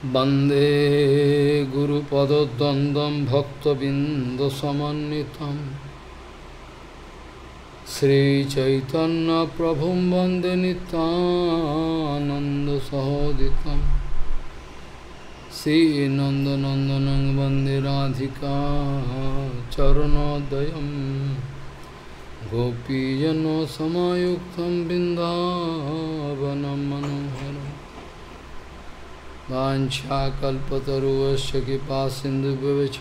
वन्दे गुरुपदद्वन्द्वं भक्तबिन्दसमन्वितं श्रीचैतन्यप्रभुं वन्दे नित्यानन्दसहोदितं श्रीनन्दनन्दनं वन्दे राधिका चरणोदयं गोपीजनसमायुक्तं बिन्दावनं मनोहरम् वाञ्छाकल्पतरुश्च कृपासिन्धुभ्यश्च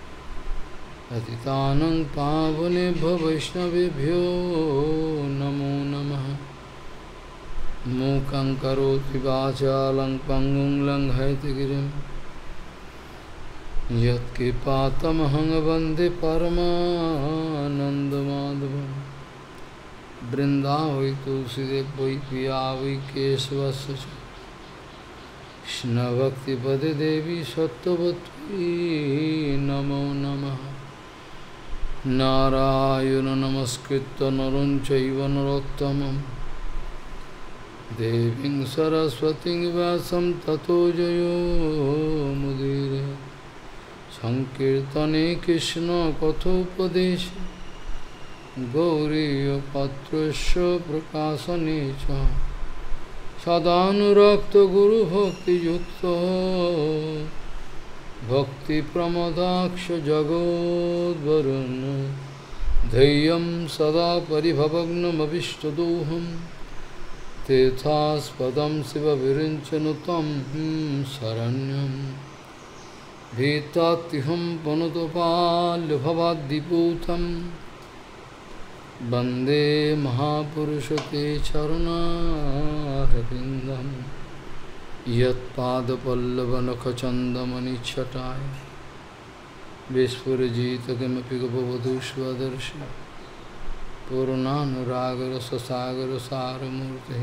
पतितानं पावनेभ्यो वैष्णवेभ्यो नमो नमः। मूकं करोति वाचालं पङ्गुं लङ्घयितगिरिं यत्कृपातमहं वन्दे परमानन्दमाधवं। वृन्दावै तुलसीदेव वै पिया वै केशवस्य च कृष्ण भक्ति पदे देवी सत्यवती नमो नमः। नारायण नमस्कृत्य नरं चैव नरोत्तमं देवीं सरस्वतीं व्यासं ततो जयो मुदीरये। संकीर्तने कृष्ण कथोपदेशे गौरीयपत्रस्य प्रकाशने च सदानुरक्त गुरु भक्ति युक्तो भक्ति प्रमदाक्ष जगोद्वरुन् धैर्यं सदा परिभवग्नमभिष्टदोहं तीर्थास्पदं शिवविरिञ्चनुतं शरण्यं भीतात्युहं पुनतपाल्यभवाद्दिपूतं वन्दे महापुरुष ते चरणारविन्दं यत्पादपल्लवनखचन्दमनिच्छटाय विस्फुरजित किमपि गपवधू स्वदर्शि पूर्णानुरागरससागरसारमूर्तिः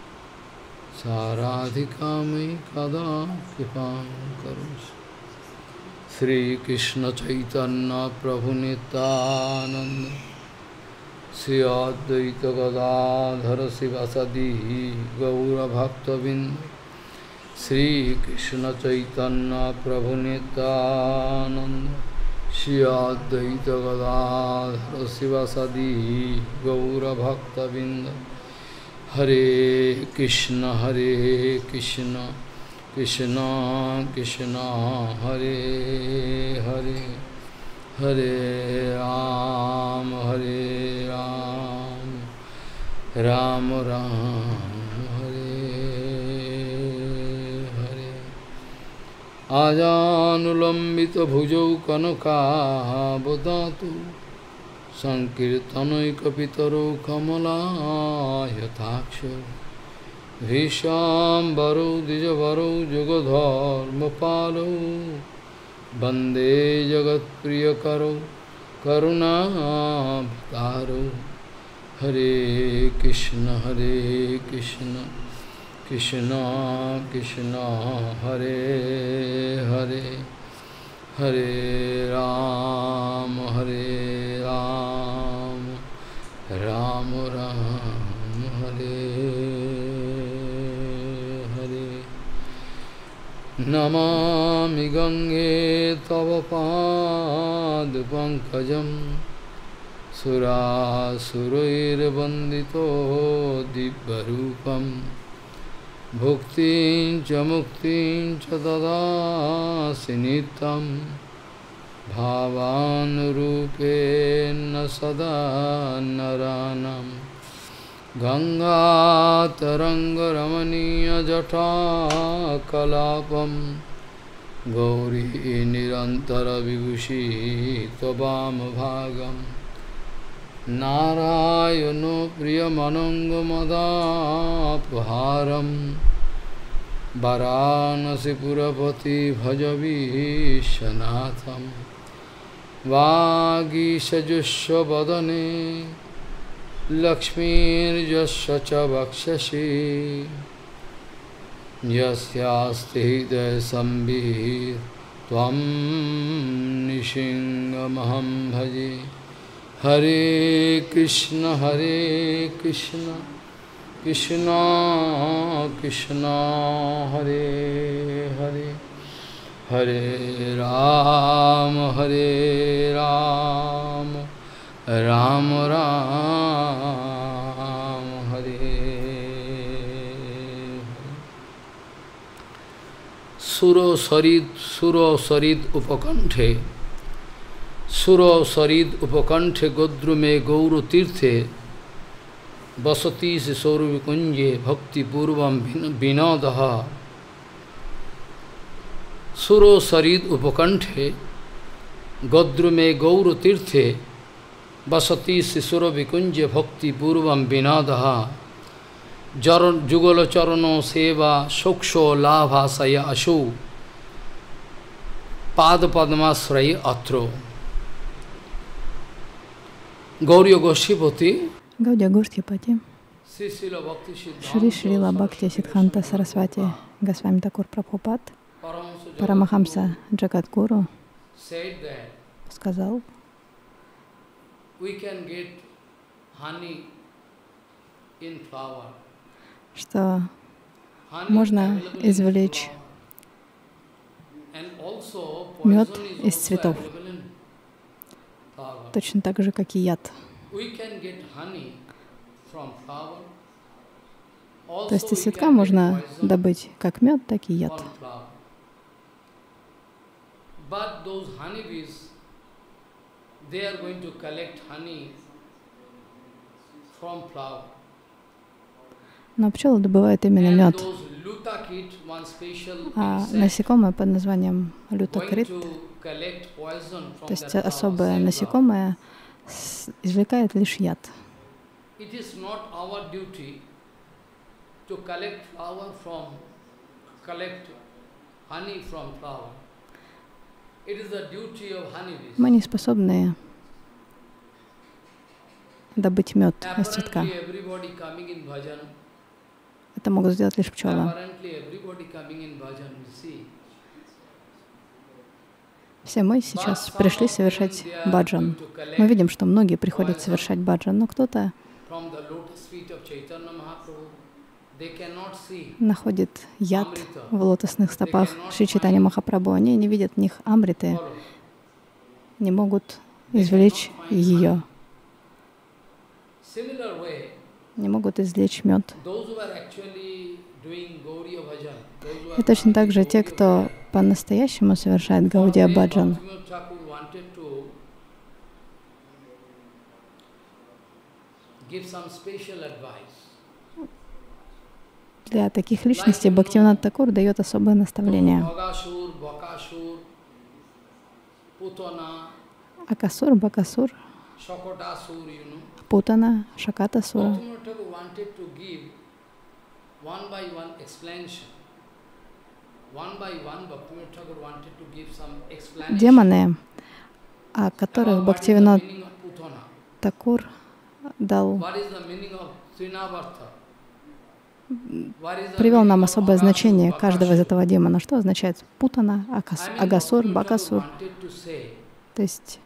साराधिका मयि कदा कृपां करोषि। श्रीकृष्ण चैतन्य प्रभु नित्यानन्द श्री अद्वैत गदाधर शिवासादि गौरभक्तबिंद श्रीकृष्ण चैतन्य प्रभु नित्यानंद श्री अद्वैत गदाधर शिवासादि गौरभक्तबिंद। हरे कृष्ण कृष्ण कृष्ण हरे हरे हरे राम राम राम हरे हरे। आजानुलंबित भुजौ कनकावदातु संकीर्तनैकपितरो कमलायताक्ष भीष्माम्बरौ द्विजवरौ जुगधर्मपालौ वन्दे जगत्प्रियकरौ करुणावतारौ। हरे कृष्ण कृष्ण कृष्ण हरे हरे हरे राम राम राम हरे हरे। नमामि गंगे तव पादपङ्कजं सुरासुरैर्वन्दितो दिव्यरूपं भुक्तिं च मुक्तिं च ददासि नित्यं भावानुरूपेण सदा नरानं। गंगातरङ्गरमणीयजटाकलापं गौरी निरन्तरविभूषी त्ववामभागं नारायणो प्रियमनङ्गमदापहारं वाराणसीपुरपति भजवीशनाथं। वागीशजुष्वदने लक्ष्मीर्यस्य च वक्षसि यस्यास्ति हृदयसंवित् त्वं निशिङ्गमहं भजे। हरे Krishna Krishna Krishna Hare Hare Hare Ram Ram Ram Hare Suro Sarid Upakanthe Godrume Gauru Tirthe Basati Sisoru Vikunje Bhakti Purvam Vinadaha Suro Sarid Upakanthe Godrume Gauru Tirthe Basati Sisura Vikunje Bhakti Purvam Vinadaha Jugala Charano Seva Shoksho Labha Saya Ashu Pada Padmasrai Atro Gauriya Goshtipati Гаудия Гоштхипати, Шри Шрила Бхакти Сиддханта Сарасвати Госвами Такур Прабхупад, Парамахамса Джагадгуру сказал, что можно извлечь мед из цветов, точно так же, как и яд. То есть из цветка можно добыть как мед, так и яд. Но пчелы добывают именно мед. А насекомое под названием лютакрит, то есть особое насекомое, извлекает лишь яд. Мы не способны добыть мед из цветка. Это могут сделать лишь пчелы. Все мы сейчас пришли совершать баджан. Мы видим, что многие приходят совершать баджан, но кто-то находит яд в лотосных стопах Шри Чайтанья Махапрабху. Они не видят в них амриты, не могут извлечь ее, не могут извлечь мед. И точно так же те, кто по-настоящему совершает Гаудия Баджан, для таких личностей Бхактивинода Такур дает особое наставление. Акасур, Бакасур, Путана, Шакатасура. Демоны, о которых Бхактивинода Такур привел нам особое значение каждого из этого демона. Что означает Путана, Агасур, Бакасур? То есть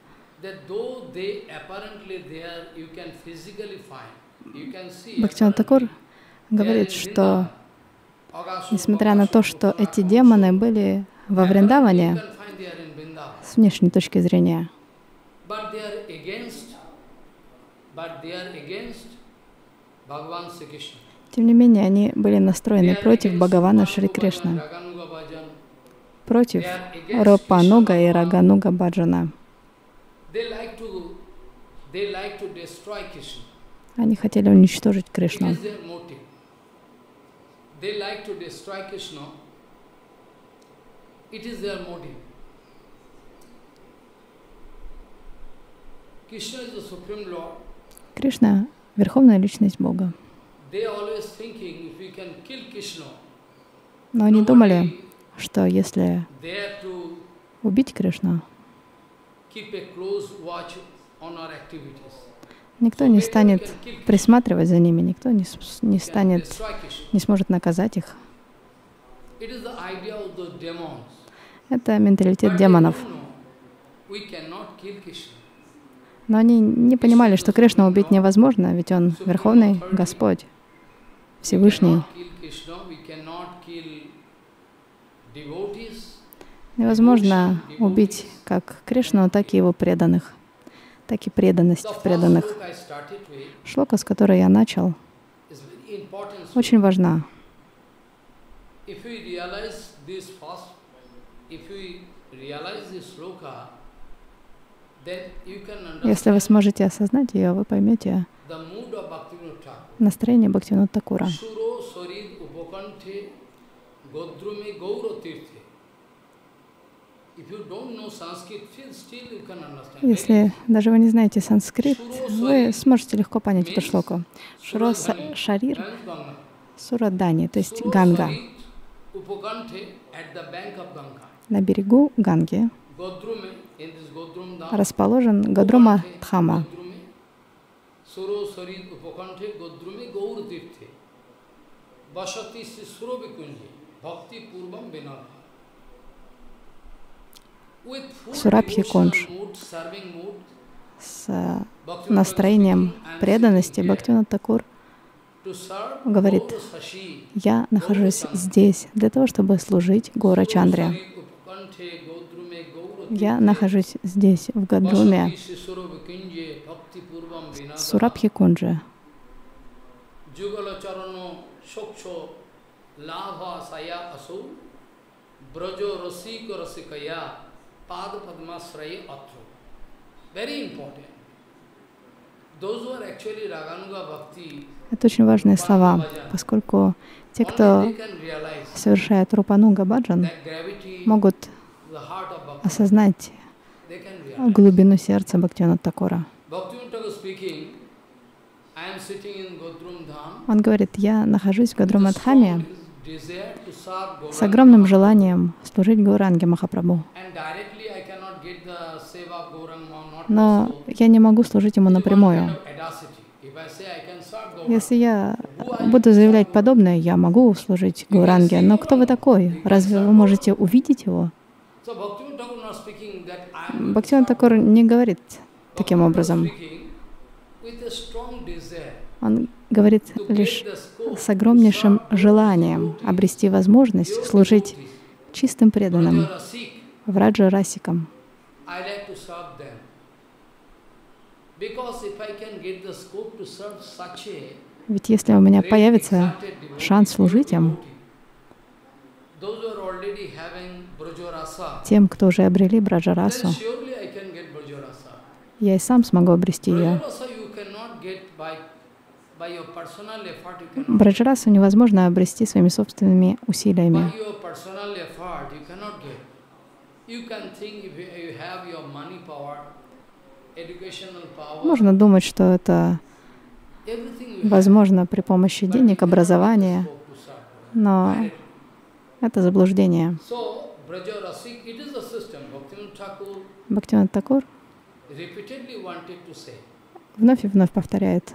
Бхактивинода Такур говорит, что несмотря на то, что эти демоны были во Вриндаване с внешней точки зрения, тем не менее, они были настроены против Бхагавана Шри Кришны, против Рупануга и Рагануга Баджана. Они хотели уничтожить Кришну. Кришна — верховная личность Бога. Но они думали, что если убить Кришну, никто не станет присматривать за ними, никто не сможет наказать их. Это менталитет демонов. Но они не понимали, что Кришну убить невозможно, ведь Он Верховный Господь. Всевышний. Невозможно убить как Кришну, так и его преданных, так и преданность в преданных. Шлока, с которой я начал, очень важна. Если вы сможете осознать ее, вы поймете настроение Бхактивинода Тхакура. Если даже вы не знаете санскрит, вы сможете легко понять эту шлоку. Шуро Шарир Сурадани, то есть Ганга. На берегу Ганги расположен Годрума Дхама. Сурабхи Кундж. С настроением преданности Бхактивинода Тхакур говорит: я нахожусь здесь для того, чтобы служить Гаурачандре. Я нахожусь здесь, в Годруме, Сурабхи Кунджи. Это очень важные слова, поскольку те, кто совершает Рупануга Баджан, могут осознать глубину сердца Бхактивинода Тхакура. Он говорит: я нахожусь в Гадрумадхаме с огромным желанием служить Гауранге Махапрабху. Но я не могу служить ему напрямую. Если я буду заявлять подобное, я могу служить Гауранге, но кто вы такой? Разве вы можете увидеть его? Бхактивинода Тхакур не говорит таким образом. Он говорит лишь с огромнейшим желанием обрести возможность служить чистым преданным, враджа расикам. Ведь если у меня появится шанс служить им, тем, кто уже обрели браджарасу, я и сам смогу обрести ее. Браджарасу невозможно обрести своими собственными усилиями. Можно думать, что это возможно при помощи денег, образования, но это заблуждение. Бхактивинода Тхакур вновь и вновь повторяет,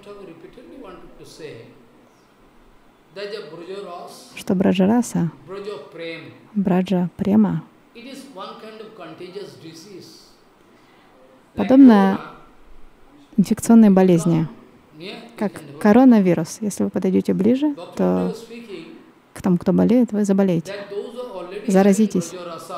что браджараса, браджа према, подобно инфекционной болезни, как коронавирус. Если вы подойдете ближе, то к тому, кто болеет, вы заболеете, заразитесь.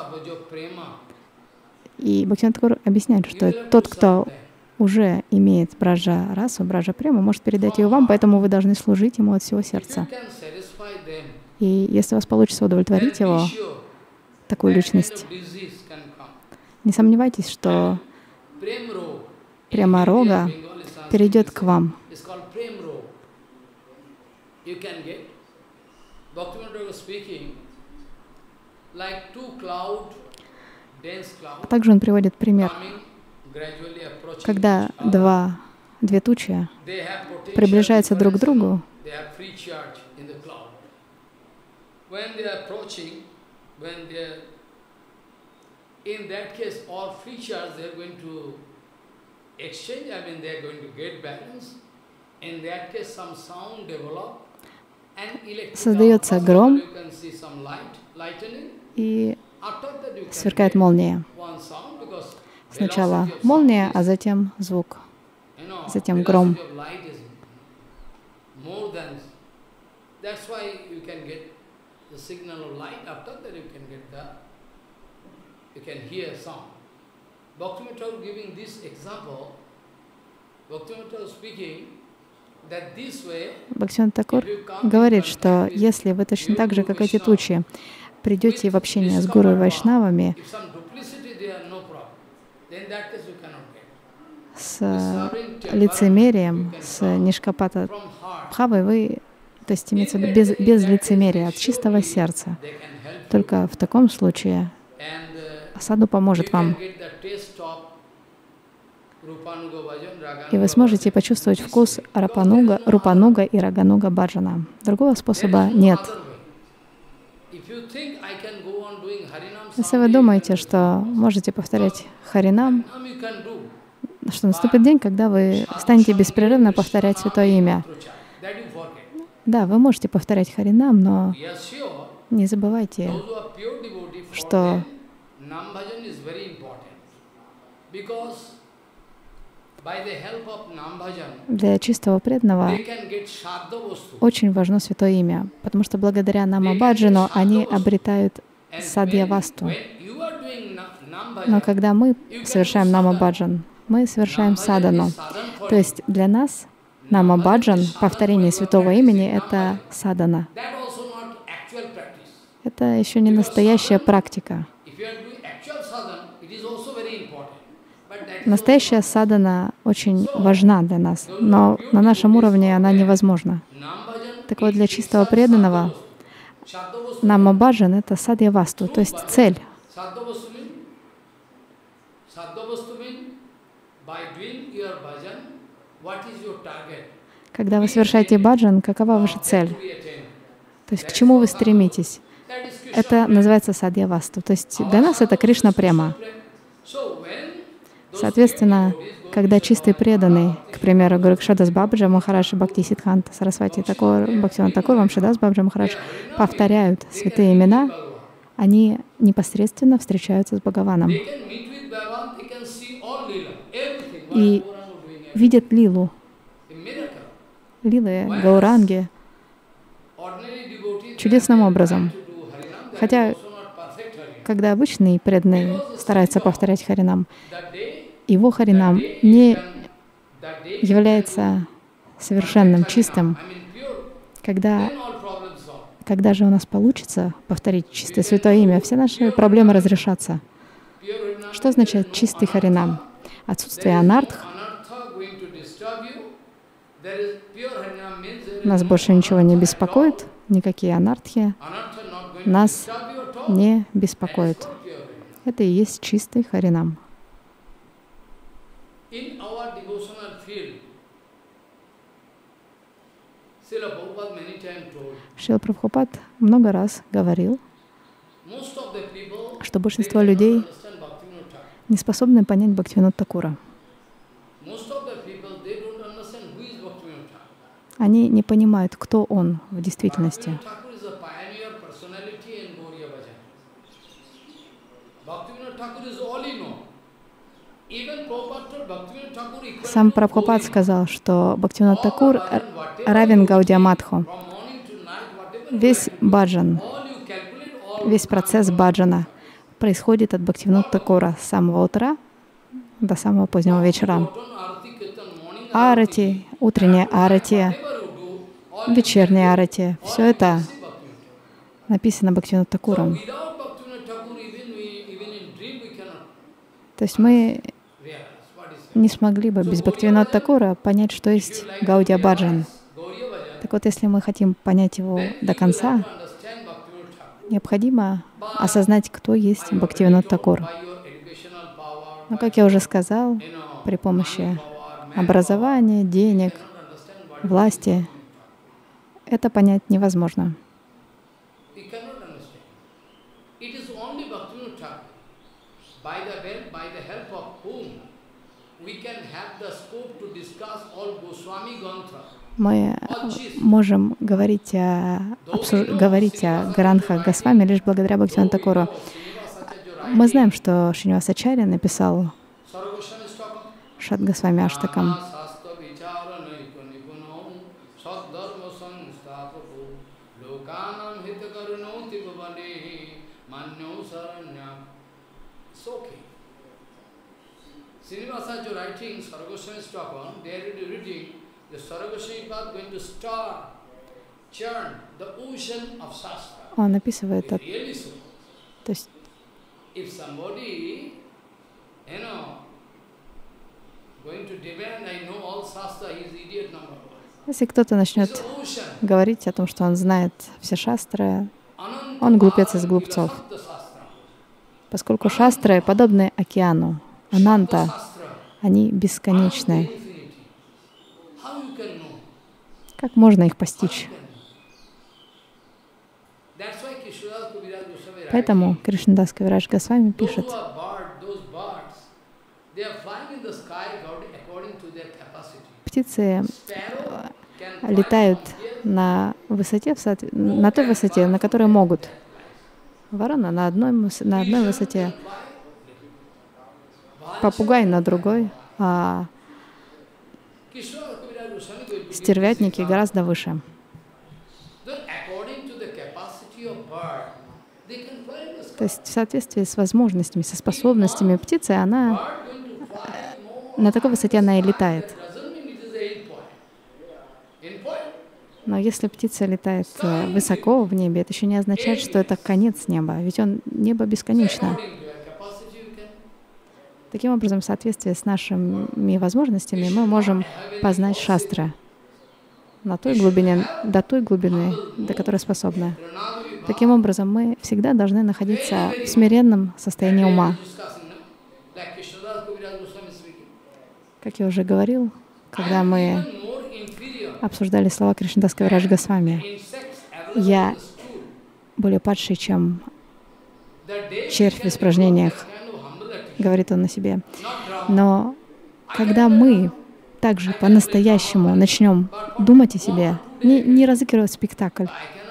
И Бхактивинода Тхакур объясняет, что тот, кто уже имеет браджа расу, браджа прему, может передать ее вам, поэтому вы должны служить ему от всего сердца. И если у вас получится удовлетворить его, такую личность, не сомневайтесь, что према-рога перейдет к вам. А также он приводит пример, когда две тучи приближаются друг к другу, создается гром и сверкает молния. Сначала молния, а затем звук, затем гром. Бхактивинода Тхакур говорит, что если вы точно так же, как эти тучи, придете в общение с гуру и вайшнавами, с лицемерием, с нишкапата бхавой, вы, то есть имеется в виду без лицемерия, от чистого сердца. Только в таком случае саду поможет вам. И вы сможете почувствовать вкус рупануга и рагануга баджана. Другого способа нет. Если вы думаете, что можете повторять харинам, что наступит день, когда вы станете беспрерывно повторять Святое Имя. Да, вы можете повторять харинам, но не забывайте, что для чистого преданного очень важно Святое Имя, потому что благодаря Намабаджану они обретают садьявасту. Но когда мы совершаем Намабаджан, мы совершаем садану. То есть для нас Намабаджан, повторение Святого Имени, это садана. Это еще не настоящая практика. Настоящая садана очень важна для нас, но на нашем уровне она невозможна. Так вот, для чистого преданного Намабаджан — это садьявасту, то есть цель. Когда вы совершаете баджан, какова ваша цель? То есть к чему вы стремитесь? Это называется садьявасту. То есть для нас это Кришна према. Соответственно, когда чистый преданный, к примеру, Горакшадас Бабаджа Махарадж, Бхактисиддханта Сарасвати Такур, Бхактивинода Тхакур, Вамшидас Бабаджа Махарадж повторяют святые имена, они непосредственно встречаются с Бхагаваном и видят лилу, лилы Гауранги чудесным образом. Хотя, когда обычный преданный старается повторять харинам, его харинам не является совершенным, чистым. Когда же у нас получится повторить чистое святое имя, все наши проблемы разрешатся. Что означает чистый харинам? Отсутствие анартх. Нас больше ничего не беспокоит, никакие анартхи нас не беспокоят. Это и есть чистый харинам. Шрила Прабхупад много раз говорил, что большинство людей не способны понять Бхактивинода Тхакура. Они не понимают, кто он в действительности. Сам Прабхупад сказал, что Бхактивинода Тхакур равен Гаудия Мадху. Весь баджан, весь процесс баджана происходит от Бхактивинода Тхакура с самого утра до самого позднего вечера. Арати, утренняя арати, вечерняя арати — все это написано Бхактивинода Тхакуром. То есть мы не смогли бы без Бхактивинода Тхакура понять, что есть Гаудия Баджан. Так вот, если мы хотим понять его до конца, необходимо осознать, кто есть Бхактивинода Тхакур. Но, как я уже сказал, при помощи образования, денег, власти это понять невозможно. Мы можем говорить о Грантхах Госвами лишь благодаря Бхактивинода Тхакуру. Мы знаем, что Шринивасачарья написал Шат Госвами Аштакам. Srinivasa writing Sarva Goswami Stockholm, they are reading the Sarva Goswami Pad going to start, churn the ocean of Shastra. Он описывает это. Really so. То есть, if somebody, going to demand, I know all Shastra, he is idiot number one. если кто-то начнет говорить о том, что он знает все шастры, он глупец из глупцов. Поскольку шастры подобны океану, ананта, они бесконечны. Как можно их постичь? Поэтому Кришнадас Кавирадж Госвами пишет, птицы летают на высоте, на той высоте, на которой могут. Ворона на одной высоте, попугай на другой, а стервятники гораздо выше. То есть в соответствии с возможностями, со способностями птицы, она на такой высоте она и летает. Но если птица летает высоко в небе, это еще не означает, что это конец неба, ведь небо бесконечно. Таким образом, в соответствии с нашими возможностями, мы можем познать шастры на той глубине, до той глубины, до которой способны. Таким образом, мы всегда должны находиться в смиренном состоянии ума. Как я уже говорил, когда мы обсуждали слова Кришнадас Кавирадж Госвами, я более падший, чем червь в испражнениях, говорит он о себе. Но когда мы также по-настоящему начнем думать о себе, не разыгрывать спектакль,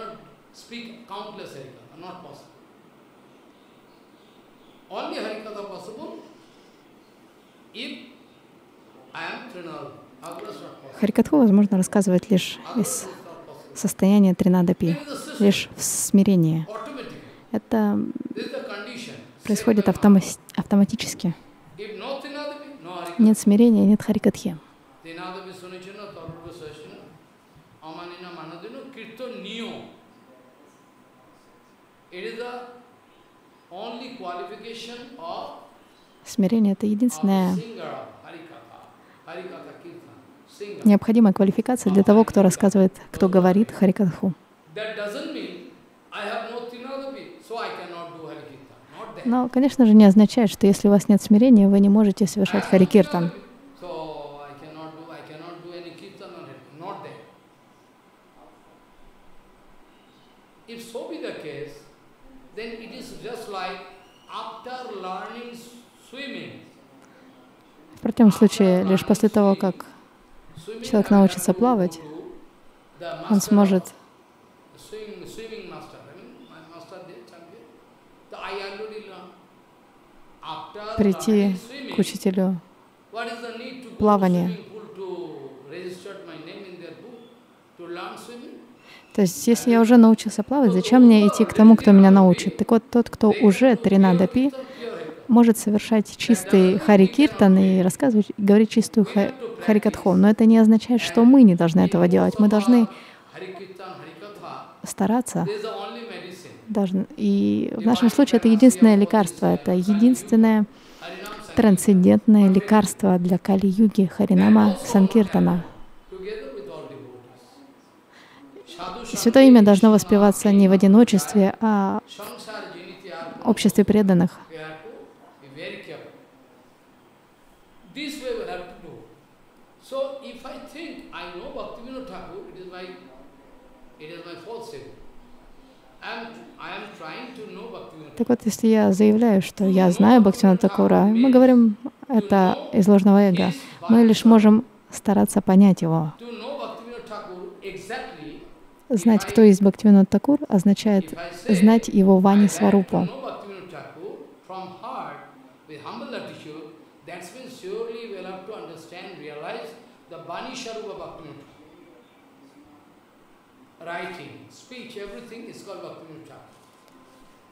Харикатху возможно рассказывать лишь из состояния тринадапи, лишь в смирении. Это происходит автоматически. Нет смирения, нет харикатхи. Смирение — это единственная необходимая квалификация для того, кто рассказывает, кто говорит харикатху. Но, конечно же, не означает, что если у вас нет смирения, вы не можете совершать харикиртан. В противном случае, лишь после того, как человек научится плавать, он сможет прийти к учителю плавания. То есть, если я уже научился плавать, зачем мне идти к тому, кто меня научит? Так вот, тот, кто уже тринадапи, может совершать чистый харикиртан и рассказывать, говорить чистую харикатху. Но это не означает, что мы не должны этого делать. Мы должны стараться. И в нашем случае это единственное лекарство, это единственное трансцендентное лекарство для Кали-юги Харинама Санкиртана. Святое имя должно воспеваться не в одиночестве, а в обществе преданных. Так вот, если я заявляю, что я знаю Бхактивинода Такура, мы говорим это из ложного эго. Мы лишь можем стараться понять его. Знать, кто есть Бхактивинода Такур, означает знать его Вани Сварупу.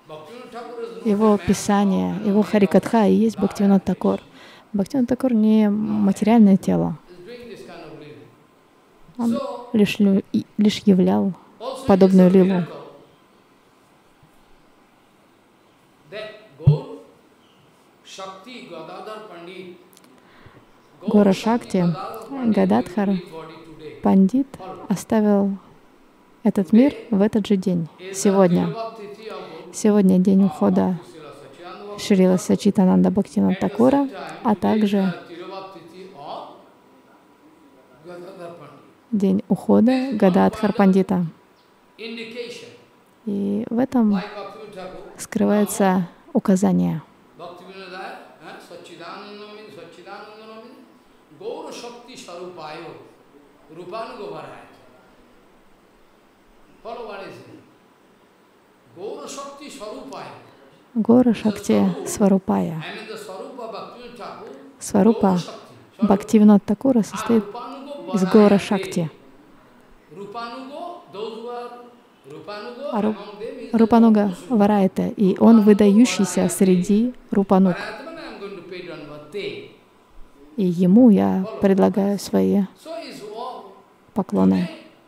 Его писание, его Харикатха и есть Бхактивинод Такур. Бхактивинод Такур не материальное тело. Он лишь являл подобную лилу. Гора Шакти, Гададхар Пандит оставил этот мир в этот же день, сегодня. Сегодня день ухода Шрила Сачитананда Бхактивинода Такура, а также день ухода Гададхар Пандита. И в этом скрывается указание. Гора Шакти Сварупая. Сварупа Бхактивинода Такура состоит из Гора Шакти. А Рупануга Варайта, и он выдающийся среди Рупануг. И ему я предлагаю свои поклоны.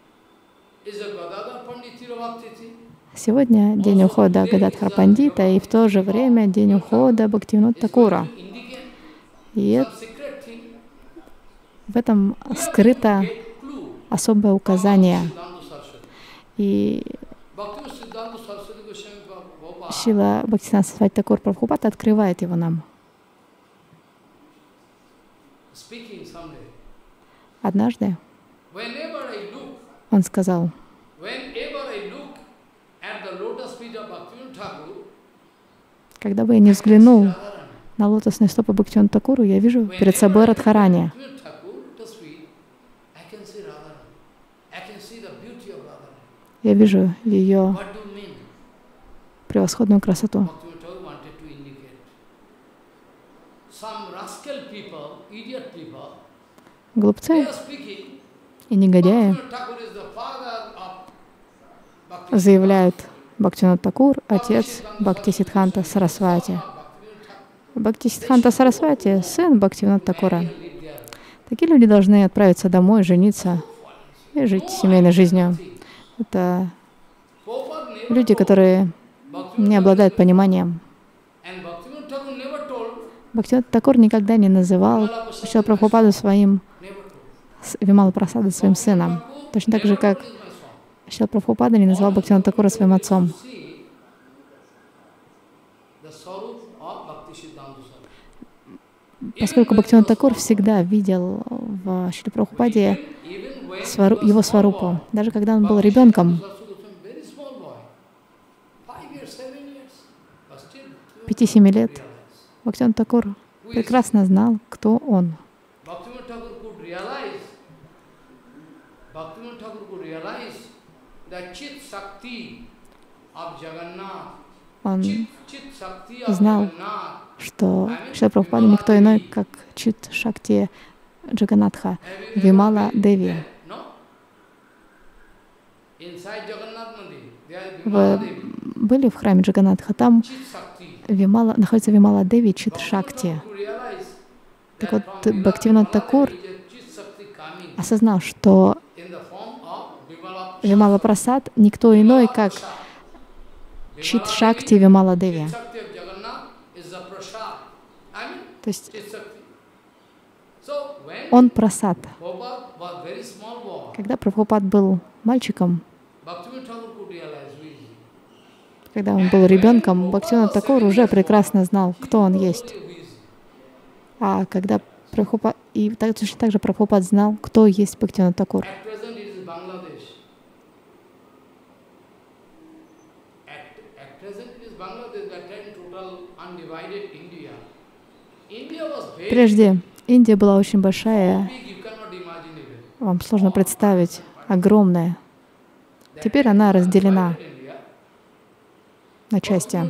Сегодня день ухода Гададхар Пандита, и в то же время день ухода Бхактивинода Такура. И в этом скрыто особое указание. И Шрила Бхактисиданта Сарасвати Такур Прабхупад открывает его нам. Однажды он сказал: когда бы я не взглянул на лотосные стопы Бхактивинода Такуру, я вижу перед собой Радхарани. Я вижу ее превосходную красоту. Глупцы и негодяи заявляют: Бхактивинод Такур — отец Бхактисиддханта Сарасвати. Бхактисиддханта Сарасвати — сын Бхактивинода Такура. Такие люди должны отправиться домой, жениться и жить семейной жизнью. Это люди, которые не обладают пониманием. Бхактивинод Такур никогда не называл Шрила Прабхупаду своим, Вимала Прасада своим сыном. Точно так же, как Шрила Прабхупада не назвал Бхактивинода Такура своим отцом. Поскольку Бхактивинод Такур всегда видел в Шриле Прабхупаде его сварупу, даже когда он был ребенком, 5-7 лет, Бхактивинод Такур прекрасно знал, кто он. Он знал, что Шрила Прабхупада никто иной, как Чит Шакти Джаганнатха, Вимала Деви. Вы были в храме Джаганнатха? Там находится Вимала Деви, Чит Шакти. Так вот, Бхактивинод Такур осознал, что Вимала Прасад никто иной, как Чит Шакти Вимала Деви. То есть он прасад. Когда Прабхупад был мальчиком, когда он был ребенком, Бхактивинод Такур уже прекрасно знал, кто он есть. А когда Прабхупад, и точно так же Прабхупад знал, кто есть Бхактивинод Такур. Прежде Индия была очень большая, вам сложно представить, огромная. Теперь она разделена на части.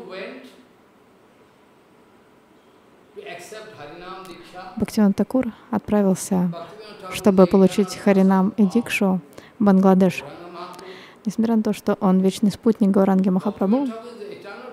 Бхактивинод Такур отправился, чтобы получить Харинам и Дикшу в Бангладеш. Несмотря на то, что он вечный спутник Гауранги Махапрабху,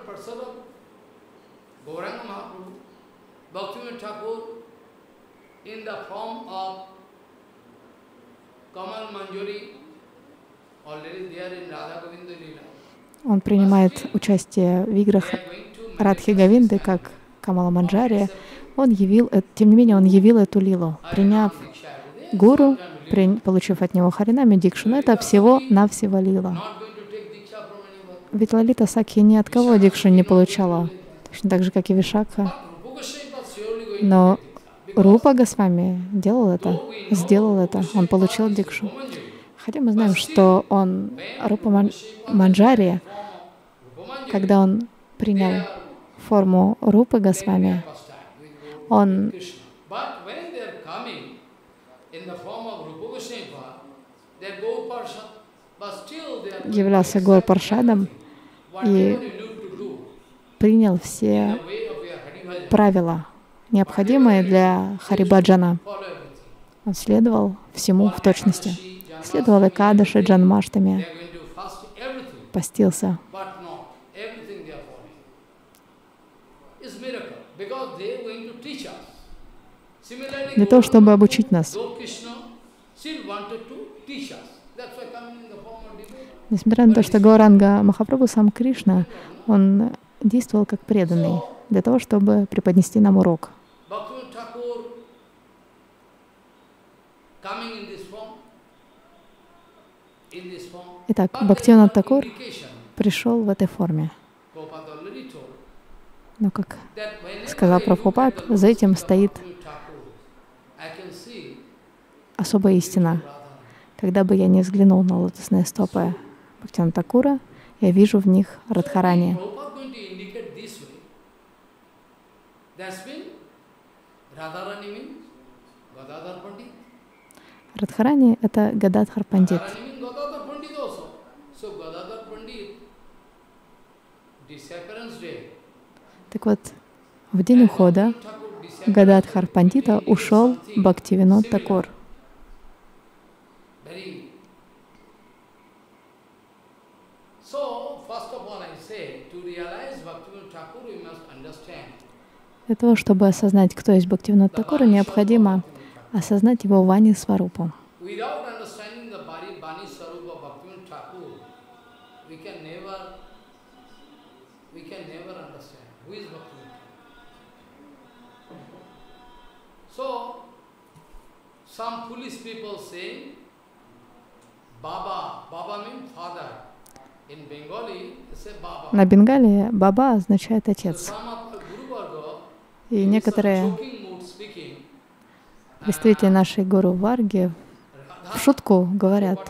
Он принимает участие в играх Радхи Говинды, как Камала Манджари. Тем не менее, он явил эту лилу, приняв гуру, получив от него Харинами Дикшу. Но это всего-навсего лила. Ведь Лалита Сакхи ни от кого Дикшу не получала, точно так же, как и Вишакха. Но Рупа Госвами сделал это, он получил Дикшу. Хотя мы знаем, что Рупа Манджари, когда он принял форму Рупы Госвами, он являлся Гор Паршадом и принял все правила, необходимые для Харибаджана. Он следовал всему в точности. Следовал Экадаши, Джанмаштами, постился. Для того, чтобы обучить нас. Несмотря на то, что Гауранга Махапрабху, сам Кришна, он действовал как преданный, для того, чтобы преподнести нам урок. Итак, Бхактивинода Такур пришел в этой форме. Но, как сказал Прабхупад, за этим стоит особая истина. Когда бы я не взглянул на лотосные стопы Бхактивинода Такура, я вижу в них Радхарани. Радхарани — это Гададхар Пандит. Так вот, в день ухода Гададхар Пандита ушел Бхактивинода Такур. Для того, чтобы осознать, кто есть Бхактивинода Такура, необходимо осознать его Вани Сварупу. На Бенгалии Баба означает отец. И некоторые представители нашей Гуру Варги в шутку говорят: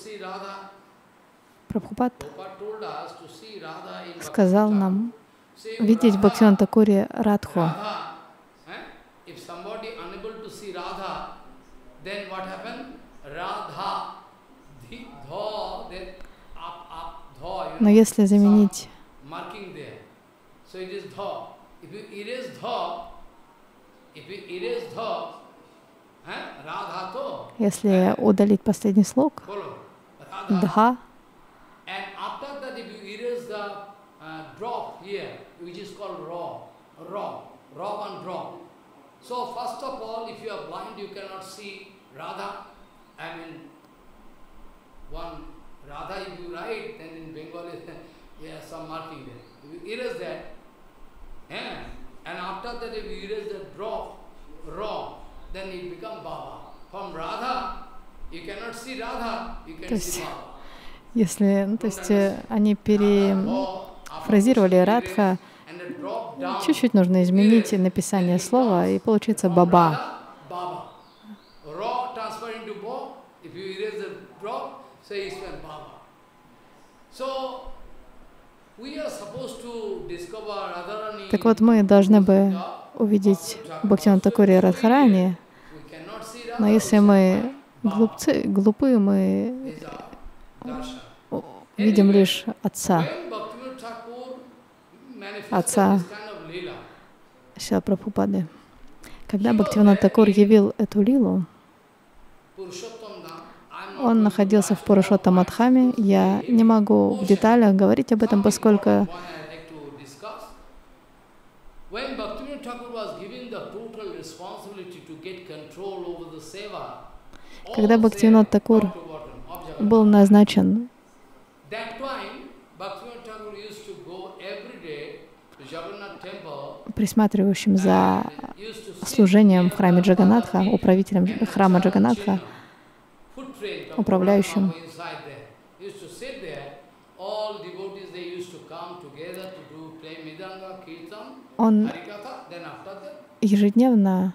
Прабхупад сказал нам видеть в Бхактивинода Такуре Радху. Но если заменить если удалить последний слог Дха, Radha, if you write, then in Bengali, yes, some marking there. If you erase that, and after that, if you erase the drop, raw, then it becomes Baba. From Radha, you cannot see Radha, you can see Baba. Если, то есть они перефразировали Радха, чуть-чуть нужно изменить написание слова, и получится Баба. Так вот, мы должны бы увидеть Бхактивинода Такуре Радхарани, но если мы глупы, мы видим лишь отца Шрила Прабхупады. Когда Бхактивинода Такур явил эту лилу, он находился в Пурушоттама-дхаме. Я не могу в деталях говорить об этом, поскольку Когда Бхактивинода Такур был назначен присматривающим за служением в храме Джаганатха, управителем храма Джаганатха, управляющим, он ежедневно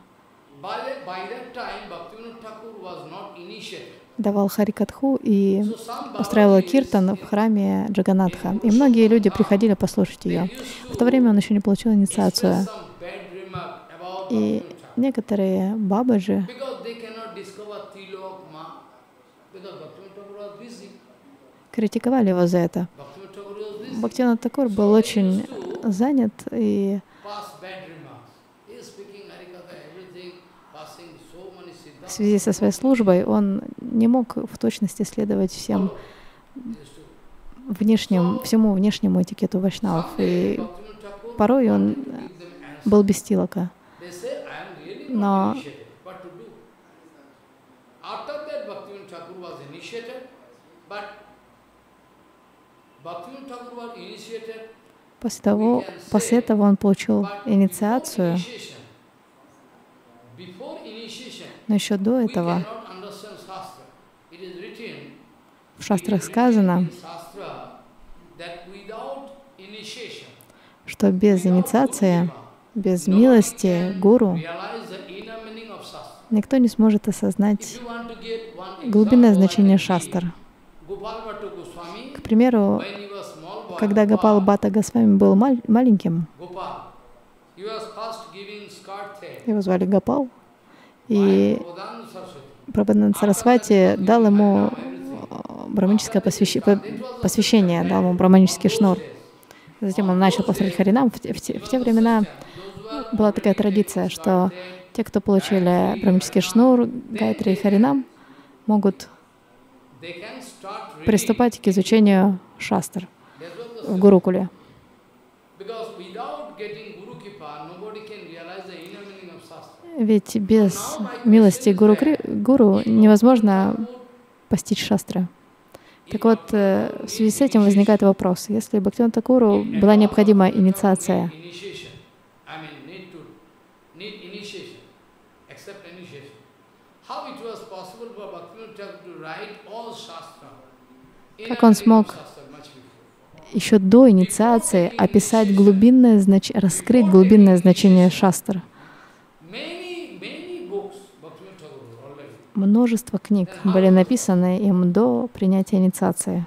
давал харикатху и устраивал киртан в храме Джаганатха. И многие люди приходили послушать ее. В то время он еще не получил инициацию. И некоторые бабаджи критиковали его за это. Бхактивинода Такур был очень занят, и в связи со своей службой он не мог в точности следовать всему внешнему этикету вайшнавов. И порой он был без тилака. Но после этого он получил инициацию. Но еще до этого в шастрах сказано, что без инициации, без милости гуру никто не сможет осознать глубинное значение шастр. К примеру, когда Гопал Бхатта Госвами был маленьким, его звали Гопал, и Прабхупада Сарасвати дал ему браманическое посвящение, дал ему браманический шнур. Затем он начал повторять Харинам. В те времена была такая традиция, что те, кто получили браманический шнур, Гайатри и Харинам, могут приступать к изучению шастр в Гурукуле. Ведь без милости гуру невозможно постичь шастры. Так вот, в связи с этим возникает вопрос. Если Бхактивинода Такуру была необходима инициация, как он смог еще до инициации описать глубинное значение, раскрыть глубинное значение шастр? Множество книг были написаны им до принятия инициации.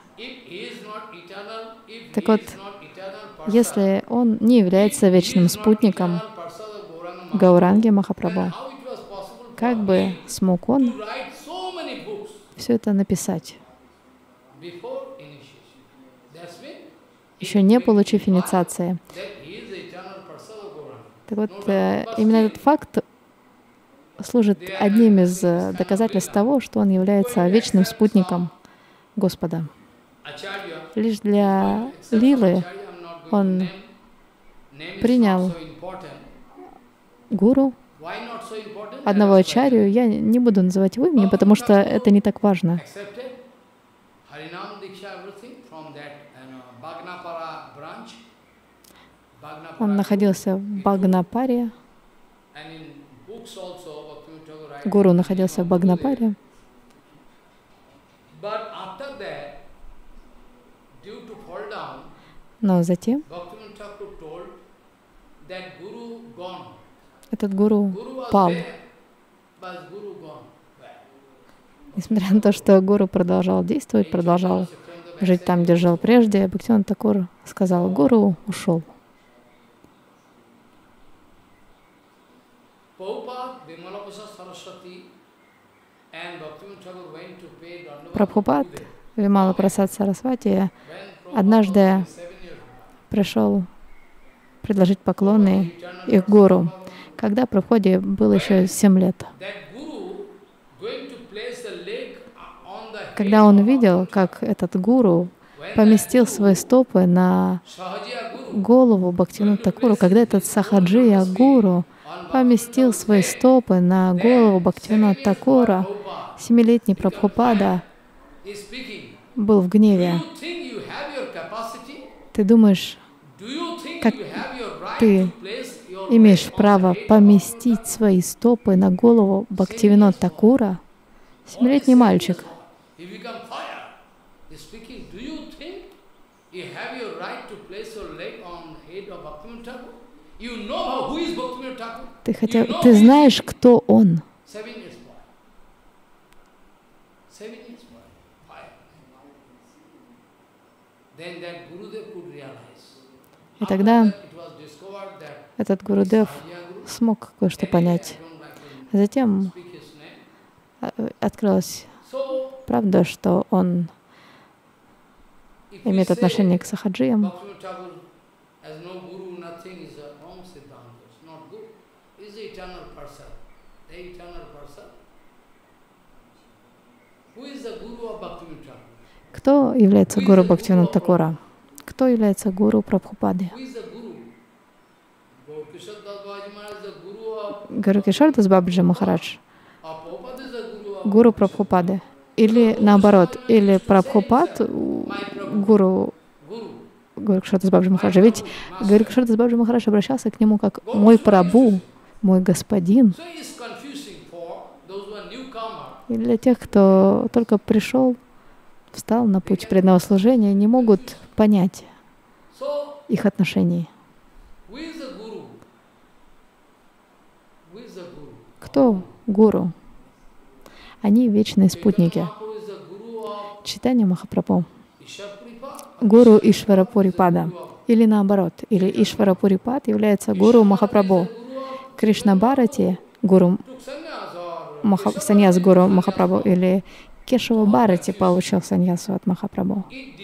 Так вот, если он не является вечным спутником Гауранги Махапрабху, как бы смог он все это написать, еще не получив инициации? Так вот, именно этот факт служит одним из доказательств того, что он является вечным спутником Господа. Лишь для лилы он принял гуру, одного ачарью. Я не буду называть его имени, потому что это не так важно. Он находился в Бхагнапаре. Гуру находился в Бхагнапаре. Но затем этот гуру пал. Несмотря на то, что гуру продолжал действовать, продолжал жить там, где жил прежде, Бхактивинода Такур сказал: гуру ушел. Прабхупад Вимала Прасад Сарасвати однажды пришел предложить поклоны их гуру, когда Прабхупаде было еще 7 лет. Когда он увидел, как этот гуру поместил свои стопы на голову Бхактивинода Такуру, когда этот Сахаджия Гуру поместил свои стопы на голову Бхактивинода Такура, 7-летний Прабхупада был в гневе. Ты думаешь, как ты имеешь право поместить свои стопы на голову Бхактивинода Такура? 7-летний мальчик. Ты знаешь, кто он? И тогда этот Гурудев смог кое-что понять. Затем открылась правда, что он имеет отношение к сахаджиям. Кто является гуру Бхактивинода Такура? Кто является гуру Прабхупады? Гарукишардас Бабаджи Махарадж, гуру Прабхупады. Или наоборот, или Прабхупад гуру Гарукишардас Бабаджи Махараджа. Ведь Гарукишардас Бабаджи Махарадж обращался к нему как «мой Прабху», «мой господин». И для тех, кто только пришел, встал на путь преданного служения, не могут понять их отношений. Кто гуру? Они вечные спутники. Чайтанья Махапрабху, гуру Ишвара Пурипада. Или наоборот, или Ишвара Пурипад является гуру Махапрабху. Кришна Бхарати, гуру саньяс гуру Махапрабху, или Кешава Бхарати получил саньясу от Махапрабху.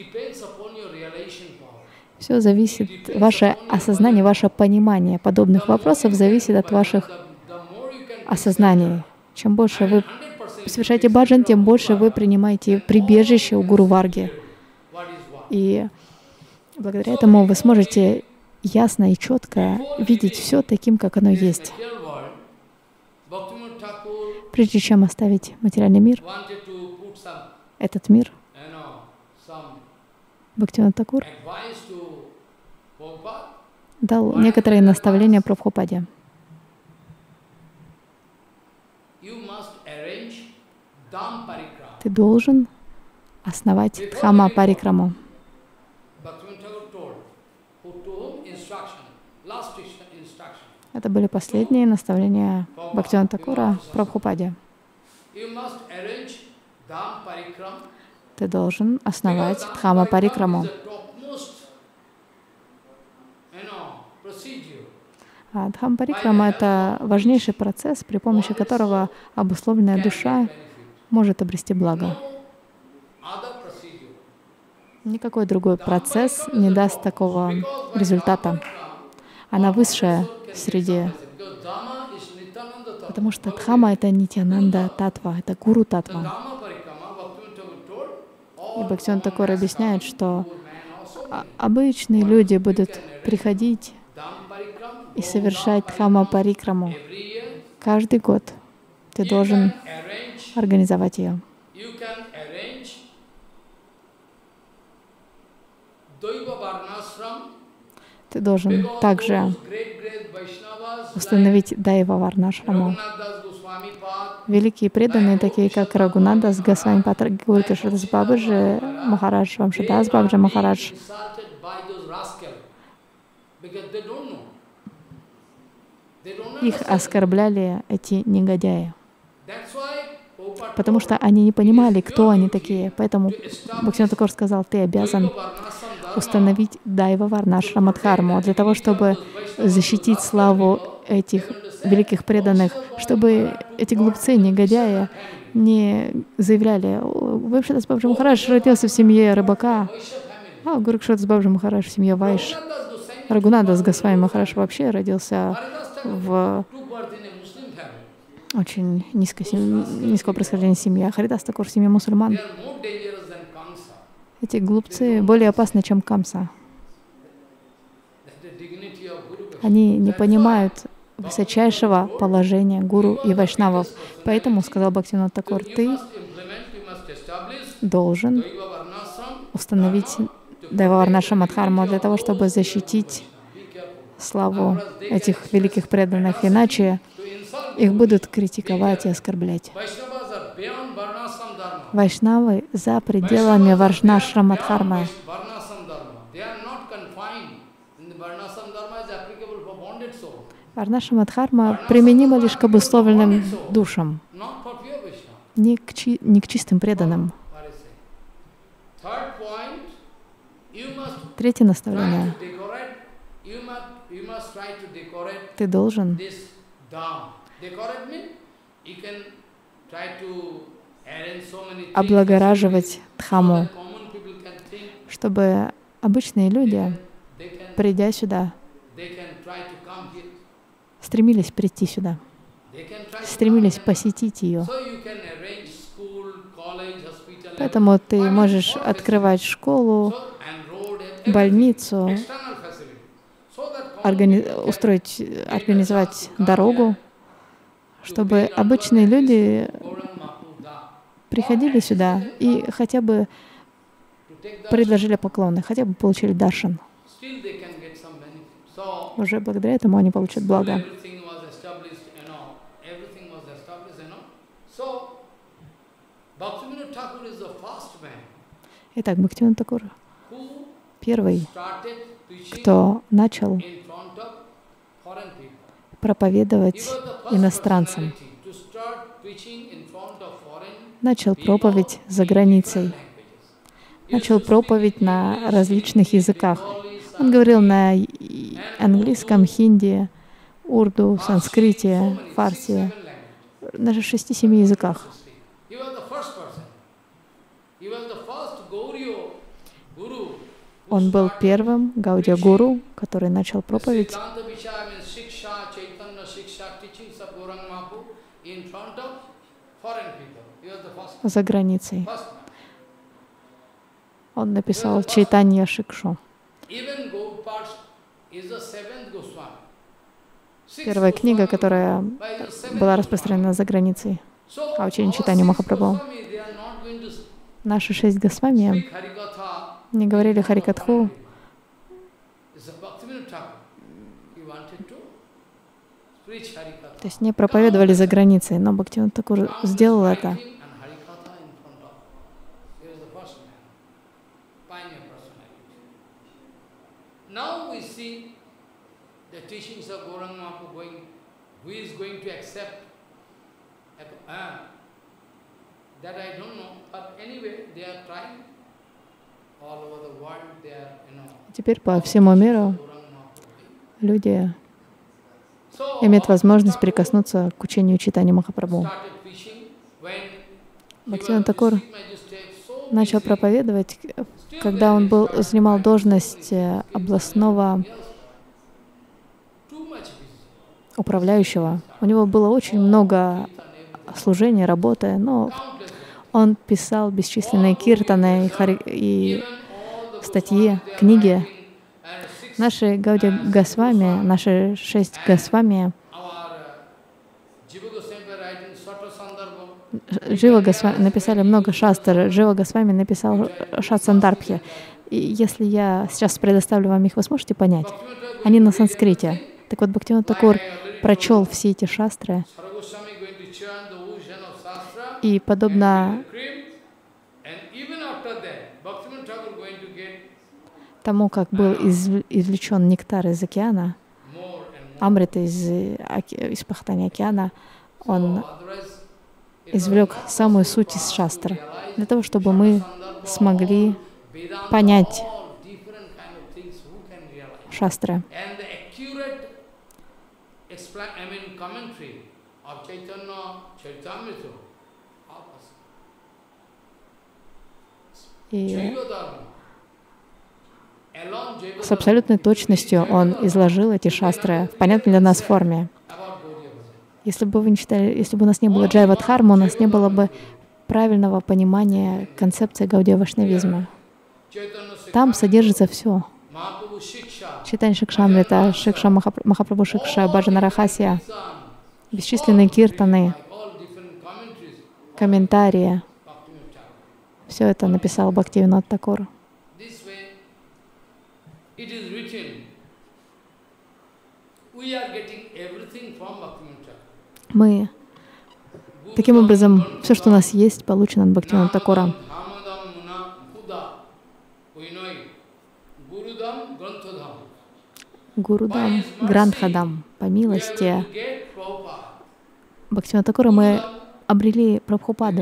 Все зависит, ваше осознание, ваше понимание подобных вопросов зависит от ваших осознаний. Чем больше вы совершаете баджан, тем больше вы принимаете прибежище у Гуру Варги. И благодаря этому вы сможете ясно и четко видеть все таким, как оно есть. Прежде чем оставить материальный мир, этот мир, Бхактивинода Такур дал некоторые наставления Прабхупаде. Ты должен основать Дхамма Парикраму. Это были последние наставления Бхактивинода Такура Прабхупаде. Ты должен основать Дхамма Парикраму. А Дхамма Парикрама — это важнейший процесс, при помощи которого обусловленная душа может обрести благо. Никакой другой процесс не даст такого результата. Она высшая среди... Потому что Дхамма — это Нитьянанда Татва, это Гуру Татва. И Бхактивинода Такур объясняет, что обычные люди будут приходить и совершать Дхамма Парикраму каждый год. Ты должен организовать ее. Ты должен также установить Дайва Варнашраму. Великие преданные, такие как Рагунатдас Госвами Пад, Гарукишардас Бабаджи Махарадж, Вамшадас Бабаджи Махарадж, их оскорбляли эти негодяи, потому что они не понимали, кто они такие. Поэтому Бхактивинода Такур сказал: ты обязан установить Дайва Варнашрама Дхарму для того, чтобы защитить славу этих великих преданных, чтобы эти глупцы, негодяи не заявляли: Вамшадас Бабаджи Махарадж родился в семье рыбака, а Гарукишардас Бабаджи Махарадж в семье Вайш. Рагунатдас Госвами Махарадж вообще родился в очень низкого происхождения семьи. Харидас Такур в семье мусульман. Эти глупцы более опасны, чем Камса. Они не понимают высочайшего положения гуру и вайшнавов. Поэтому, сказал Бхактивинода Тхакур, ты должен установить Дайваварнаша Дхарму для того, чтобы защитить славу этих великих преданных. Иначе их будут критиковать и оскорблять. Вайшнавы за пределами Варнашрама Дхармы. Варнашрама Дхарма применима лишь к обусловленным душам, не к чистым преданным. Третье наставление. Ты должен облагораживать Дхаму, чтобы обычные люди, придя сюда, стремились прийти сюда, стремились посетить ее. Поэтому ты можешь открывать школу, больницу, организовать дорогу, чтобы обычные люди приходили сюда и хотя бы предложили поклоны, хотя бы получили даршан. Уже благодаря этому они получат благо. Итак, Бхактивинода Тхакур первый, кто начал проповедовать иностранцам, начал проповедь за границей, начал проповедь на различных языках. Он говорил на английском, хинди, урду, санскрите, фарси, даже 6-7 языках. Он был первым Гаудия-гуру, который начал проповедь за границей. Он написал Чайтанья Шикшу. Первая книга, которая была распространена за границей, а учение Чайтаньи Махапрабху. Наши 6 Госвами не говорили Харикатху. То есть не проповедовали за границей, но Бхактивинода Тхакур сделал это. Теперь по всему миру люди имеют возможность прикоснуться к учению Чайтаньи Махапрабху. Бхактивинода Тхакур начал проповедовать, когда он занимал должность областного управляющего. У него было очень много служения, работы, но он писал бесчисленные киртаны и статьи, книги. Наши Гаудия Госвами, наши 6 Госвами, Джива Госвами написали много шастр. Джива Госвами написал Шат-сандарбхи. И если я сейчас предоставлю вам их, вы сможете понять? Они на санскрите. Так вот, Бхактивинода Тхакур прочел все эти шастры, и подобно тому, как был извлечен нектар из океана, амрита из пахтани океана, он извлек самую суть из шастр, для того, чтобы мы смогли понять шастры. И с абсолютной точностью он изложил эти шастры в понятной для нас форме. Если бы вы не читали, если бы у нас не было Джайва Дхармы, у нас не было бы правильного понимания концепции Гаудия Вайшнавизма. Там содержится все. Читание Шикшамрита, Шикша Махапрабху Шикша, Баджана Рахасия, бесчисленные киртаны, комментарии. Все это написал Бхактивинод Такур. Мы, таким образом, все, что у нас есть, получено от Бхактивинода Такура. Гурудам, Грантхадам, по милости Бхактивинода Такура мы обрели Прабхупаду.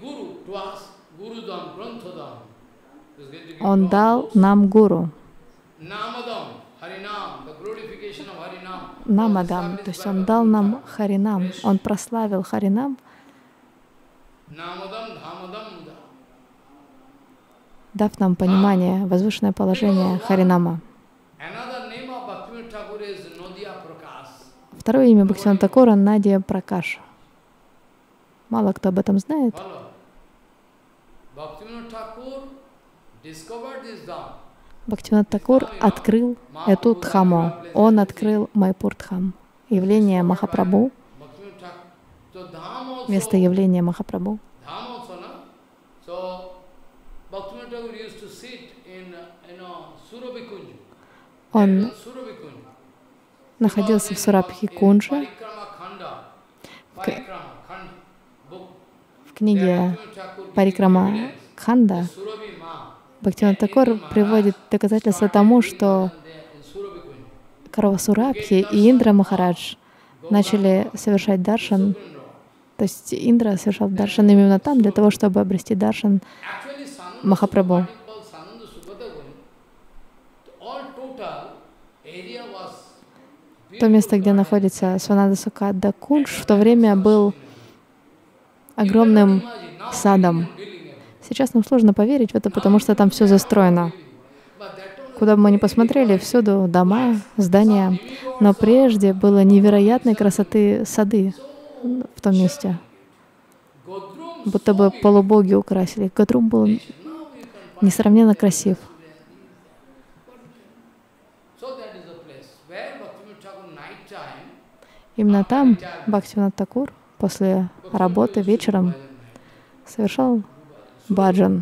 Он дал нам гуру. Намадам, то есть он дал нам Харинам, он прославил Харинам, дав нам понимание, возвышенное положение Харинама. Второе имя Бхактивинода Такура — Надия Пракаш. Мало кто об этом знает. Бхактивинод Такур открыл эту Дхаму. Он открыл Майпур-Дхам. Явление Махапрабху, место явления Махапрабху. Он находился в Сурабхи-Кунже. В книге Парикрама Khanda Бхактивинод Такур приводит доказательства тому, что корова Сурабхи и Индра Махарадж начали совершать даршан. То есть Индра совершал даршан именно там, для того, чтобы обрести даршан Махапрабху. То место, где находится Свананда Сукада Кунж, в то время был огромным садом. Сейчас нам сложно поверить в это, потому что там все застроено. Куда бы мы ни посмотрели, всюду дома, здания. Но прежде было невероятной красоты сады в том месте. Будто бы полубоги украсили. Гадрум был несравненно красив. Именно там Бхактивинод Такур после работы вечером совершал баджан.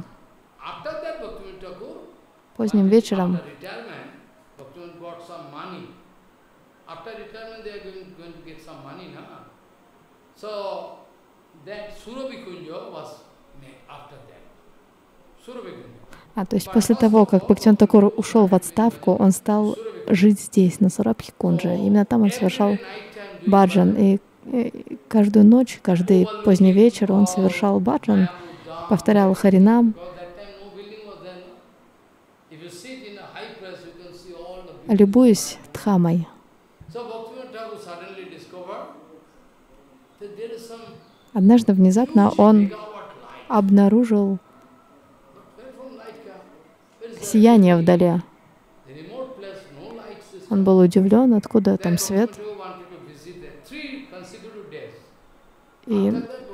Поздним вечером то есть после того, как Бхактивинод Такур ушел в отставку, он стал жить здесь, на Сурабхи-Кунже. Именно там он совершал баджан. И каждую ночь, каждый поздний вечер он совершал баджан, повторял Харинам. Любуясь Дхамой. Однажды внезапно он обнаружил сияние вдали. Он был удивлен, откуда там свет. И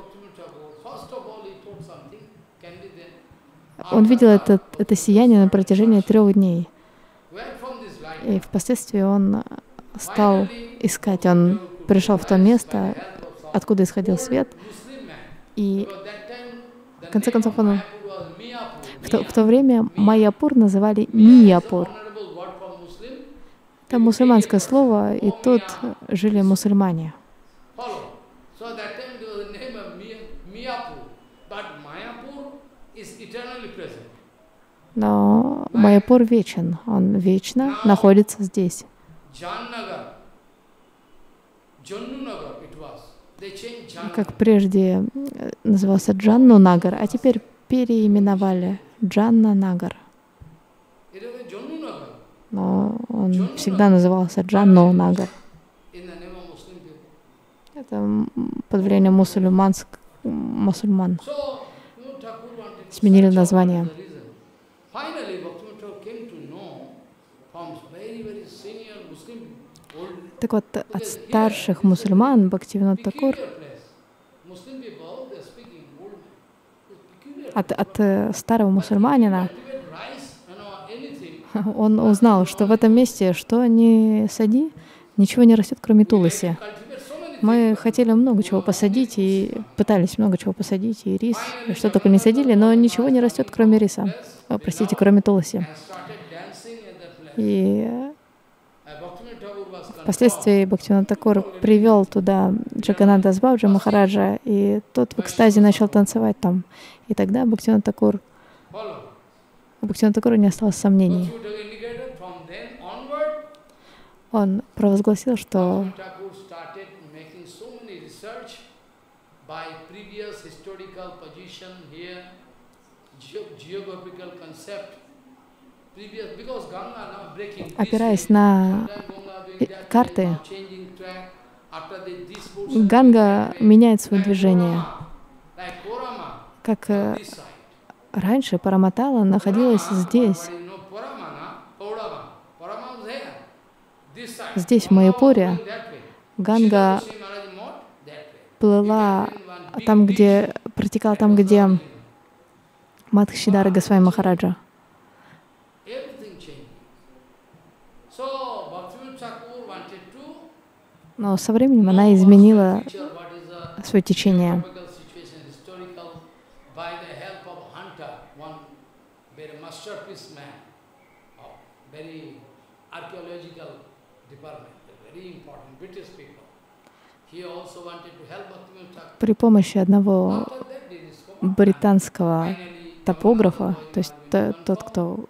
он видел это сияние на протяжении 3 дней. И впоследствии он стал искать. Он пришел в то место, откуда исходил свет. И в конце концов он... В то время Майяпур называли Мияпур. Это мусульманское слово, и тут жили мусульмане. Но Майяпур вечен, он вечно находится здесь. Как прежде назывался Джанну-Нагар, а теперь переименовали Джанна-Нагар. Но он всегда назывался Джанну-Нагар. Это под влиянием мусульман сменили название. Так вот, от старших мусульман Бхактивинод Такур, от старого мусульманина Он узнал, что в этом месте, что ни сади, ничего не растет, кроме туласи. Мы хотели много чего посадить, и пытались много чего посадить, и рис, и что только не садили, но ничего не растет, кроме риса. Простите, кроме туласи. И впоследствии Бхактивинода Такур привел туда Джаганнатха Бабаджи Махараджа, и тот в экстазе начал танцевать там. И тогда у Бхактивинода Такура не осталось сомнений. Он провозгласил, что опираясь на карты, Ганга меняет свое движение. Как раньше Параматала находилась здесь, в Майяпуре. Ганга плыла там, где протекала там, где Мадхшидара Госвами Махараджа. Но со временем она изменила свое течение. При помощи одного британского топографа, то есть тот, кто...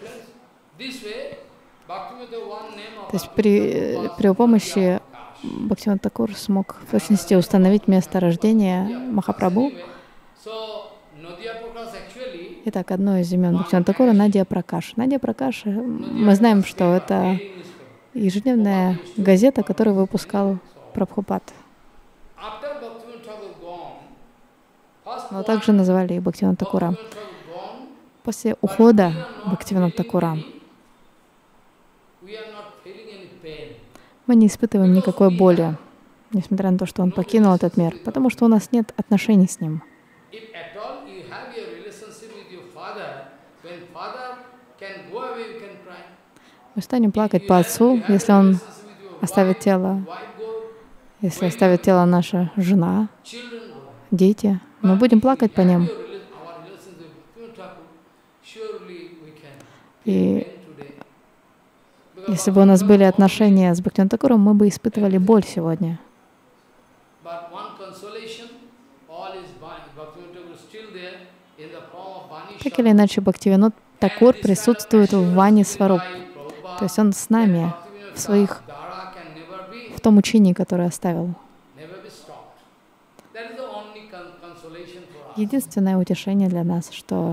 То есть при помощи Бхактивинода Такур смог в точности установить место рождения Махапрабху. Итак, одно из имен Бхактивинода Такура — Надья Пракаш. Надья Пракаш, мы знаем, что это ежедневная газета, которую выпускал Прабхупад. Но также называли и Бхактивинода Такура. После ухода Бхактивинода Такура мы не испытываем никакой боли, несмотря на то, что он покинул этот мир, потому что у нас нет отношений с ним. Мы станем плакать по отцу, если он оставит тело, если оставит тело наша жена, дети. Мы будем плакать по ним. И если бы у нас были отношения с Бхактивинодом Такуром, мы бы испытывали боль сегодня. Так или иначе, Бхактивинод Такур присутствует в Вани Сваруп. То есть он с нами в том учении, которое оставил. Единственное утешение для нас, что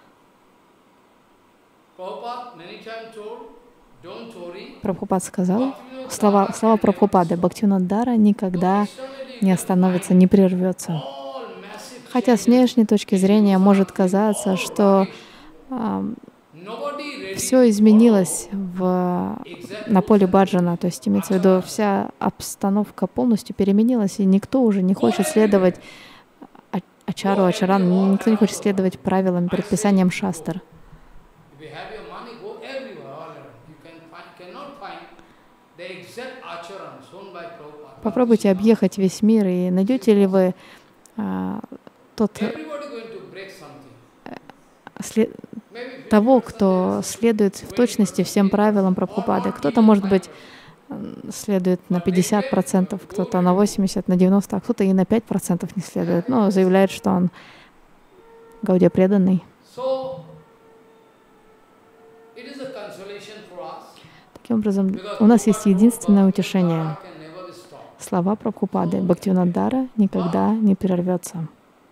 Прабхупад сказал, слова Прабхупады: Бхактивинод-дара никогда не остановится, не прервется. Хотя с внешней точки зрения может казаться, что все изменилось на поле баджана, то есть имеется в виду, вся обстановка полностью переменилась, и никто уже не хочет следовать ачару, ачаран, никто не хочет следовать правилам, предписаниям шастр. Попробуйте объехать весь мир, и найдете ли вы того, кто следует в точности всем правилам Прабхупады. Кто-то, может быть, следует на 50%, кто-то на 80%, на 90%, а кто-то и на 5% не следует, но заявляет, что он Гаудия преданный. Таким образом, у нас есть единственное утешение. Слова Прабхупады: Бхактивинод-дара никогда не прервется.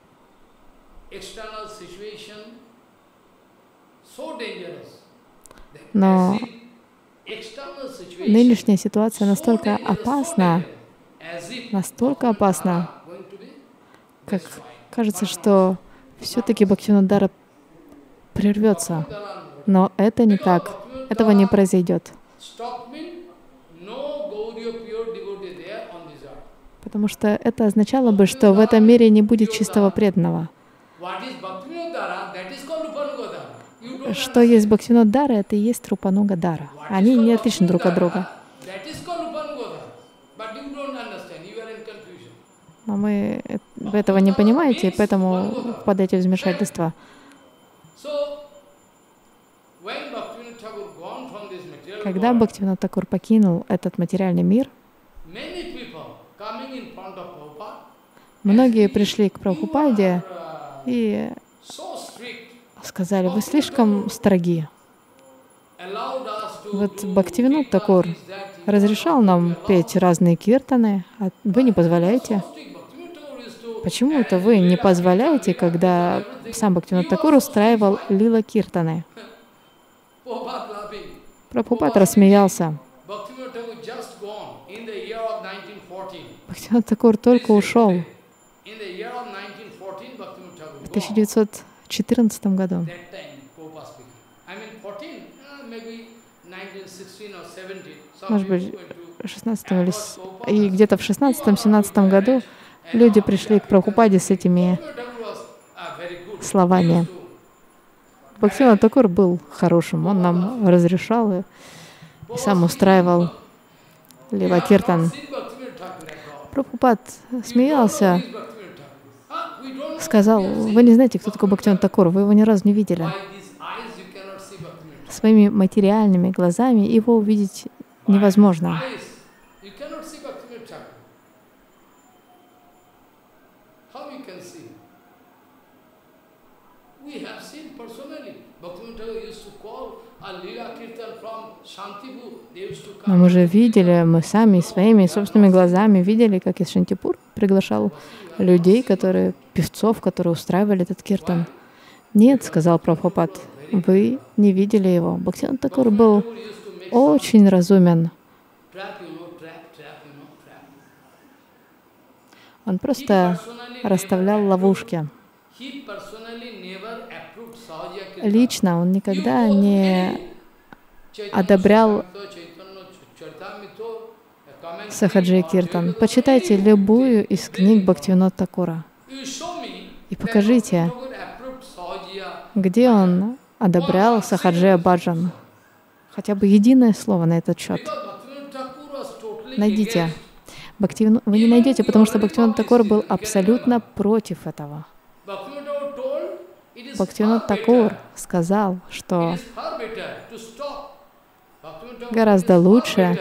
Но нынешняя ситуация настолько опасна, как кажется, что все-таки Бхактивинод-дара прервется. Но это не так. Этого не произойдет. Потому что это означало бы, что в этом мире не будет чистого преданного. что есть Бхактивинод Дара, это и есть Рупануга Дара. Они не отличны друг от друга. Но вы этого не понимаете, и поэтому впадаете в замешательство. Когда Бхактивинод Такур покинул этот материальный мир, многие пришли к Прабхупаде и сказали: вы слишком строги. Вот Бхактивинод Такур разрешал нам петь разные киртаны, а вы не позволяете. Почему это вы не позволяете, когда сам Бхактивинод Такур устраивал лила киртаны? Прабхупад рассмеялся. Бхактивинод Такур только ушел в 1914 году. Может быть, 16 или... И где-то в 16-17 году люди пришли к Прабхупаде с этими словами. Бхактивинод Такур был хорошим, он нам разрешал и сам устраивал лила киртан. Прабхупад смеялся, сказал: вы не знаете, кто такой Бхактивинод Такур, вы его ни разу не видели. Своими материальными глазами его увидеть невозможно. Но мы же видели, мы сами своими собственными глазами видели, как из Шантипур приглашал людей, певцов, которые устраивали этот киртан. Нет, сказал Прабхупад, вы не видели его. Бхактивинод Такур был очень разумен. Он просто расставлял ловушки. Лично он никогда не одобрял Сахаджи Киртан. Почитайте любую из книг Бхактивинода Такура и покажите, где он одобрял Сахаджи Баджан. Хотя бы единое слово на этот счет. Найдите. Вы не найдете, потому что Бхактивинод Такур был абсолютно против этого. Бхактивинод Такур сказал, что гораздо лучше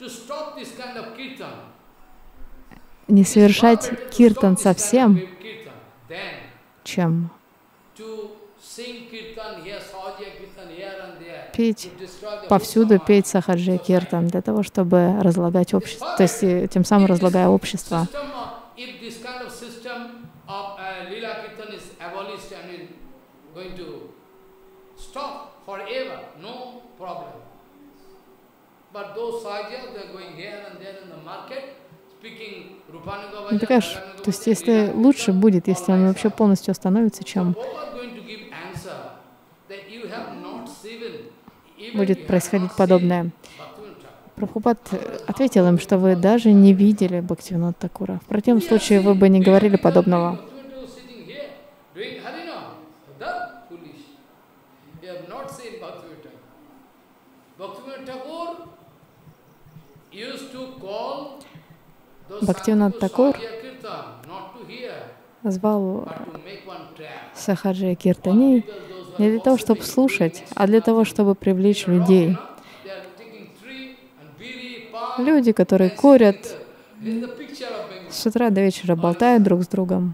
не совершать киртан совсем, чем петь повсюду, петь Сахаджи Киртан, для того, чтобы разлагать общество, то есть тем самым разлагая общество. То есть если лучше будет, если он вообще полностью остановится, чем будет происходить подобное. Прабхупад ответил им, что вы даже не видели Бхактивинода Такура. В противном случае вы бы не говорили подобного. Бхактивинод Такур звал Сахаджи Киртани не для того, чтобы слушать, а для того, чтобы привлечь людей. Люди, которые курят, с утра до вечера болтают друг с другом.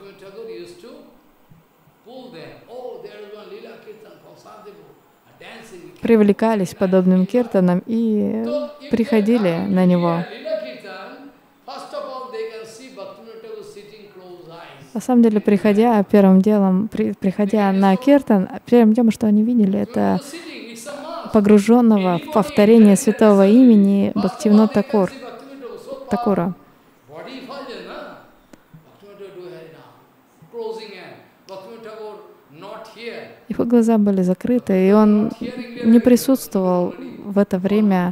Привлекались подобным киртаном и приходили на него. На самом деле, приходя на киртан, первым делом, что они видели, это погруженного в повторение святого имени Бхактивинода Такура. Его глаза были закрыты, и он не присутствовал в это время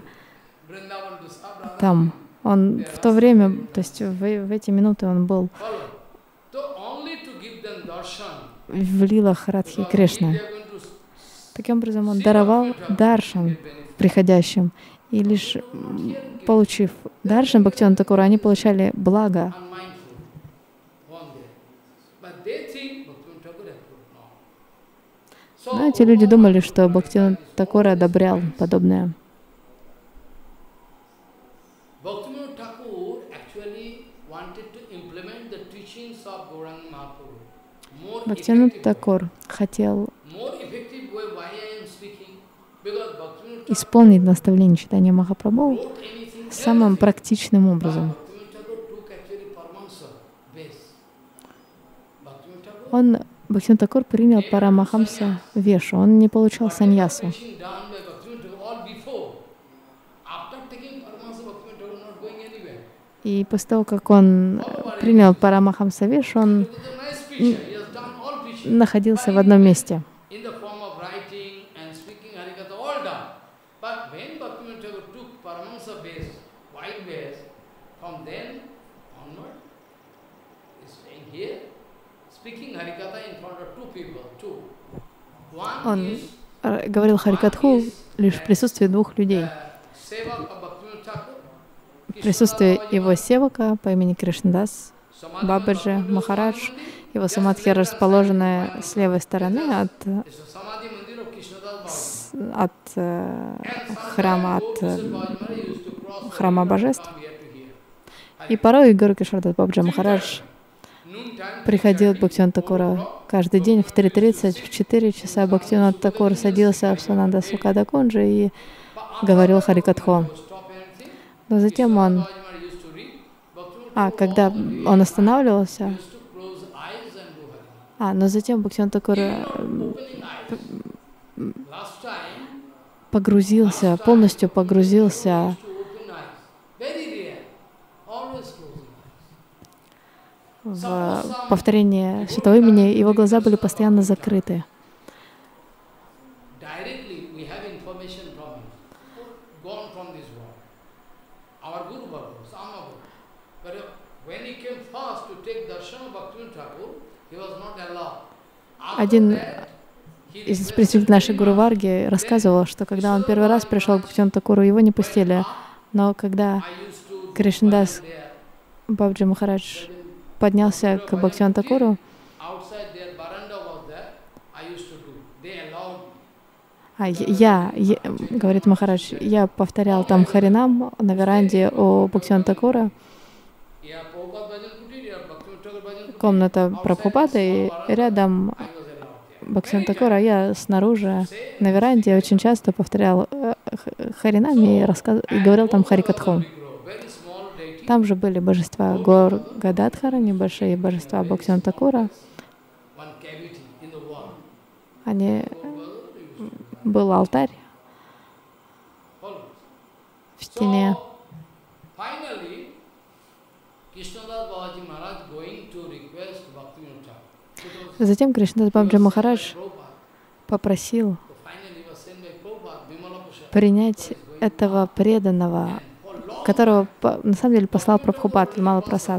там. Он в то время, то есть в эти минуты он был в лилах Радхи Кришны. Таким образом, он даровал даршан приходящим. И лишь получив даршан Бхактивинода Тхакура, они получали благо. Но эти люди думали, что Бхактивинода Тхакур одобрял подобное. Бхактивинода Тхакур хотел исполнить наставление Чайтанья Махапрабху самым практичным образом. Бхактивинода Тхакур принял Парамахамса Вешу, он не получал саньясу. И после того, как он принял Парамахамса Вешу, он находился в одном месте. Он говорил Харикатху лишь в присутствии двух людей. В присутствии его севака по имени Кришнадас, Бабаджи Махарадж, его самадхи, расположенная с левой стороны от храма божеств. И порой Гуру Кишордас Бабаджи Махарадж приходил к Бхактивинода Тхакура каждый день в 3:30, в 4 часа Бхактивинода Тхакур садился в Сананда Сукада Кунджи и говорил Харикатху. Но затем когда он останавливался, но затем Бхактивинода Тхакур полностью погрузился в повторение святого имени, его глаза были постоянно закрыты. Один из представителей нашей Гуру Варги рассказывал, что когда он первый раз пришел к Бхактивинода Тхакуру, его не пустили. Но когда Кришнадас Бабаджи Махарадж поднялся к Бхактивинода Тхакуру, говорит Махарадж, я повторял там Харинам на веранде у Бхактивинода Тхакура, комната Прабхупады, и рядом Бхактивинода Тхакура, я снаружи на веранде очень часто повторял Харинам и говорил там Харикатху. Там же были божества Гор Гададхара, небольшие божества Бхактивинода Тхакура. Был алтарь в стене. Затем Кришнадас Бабаджи Махарадж попросил принять этого преданного, которого на самом деле послал Прабхупад, Вимала Прасад.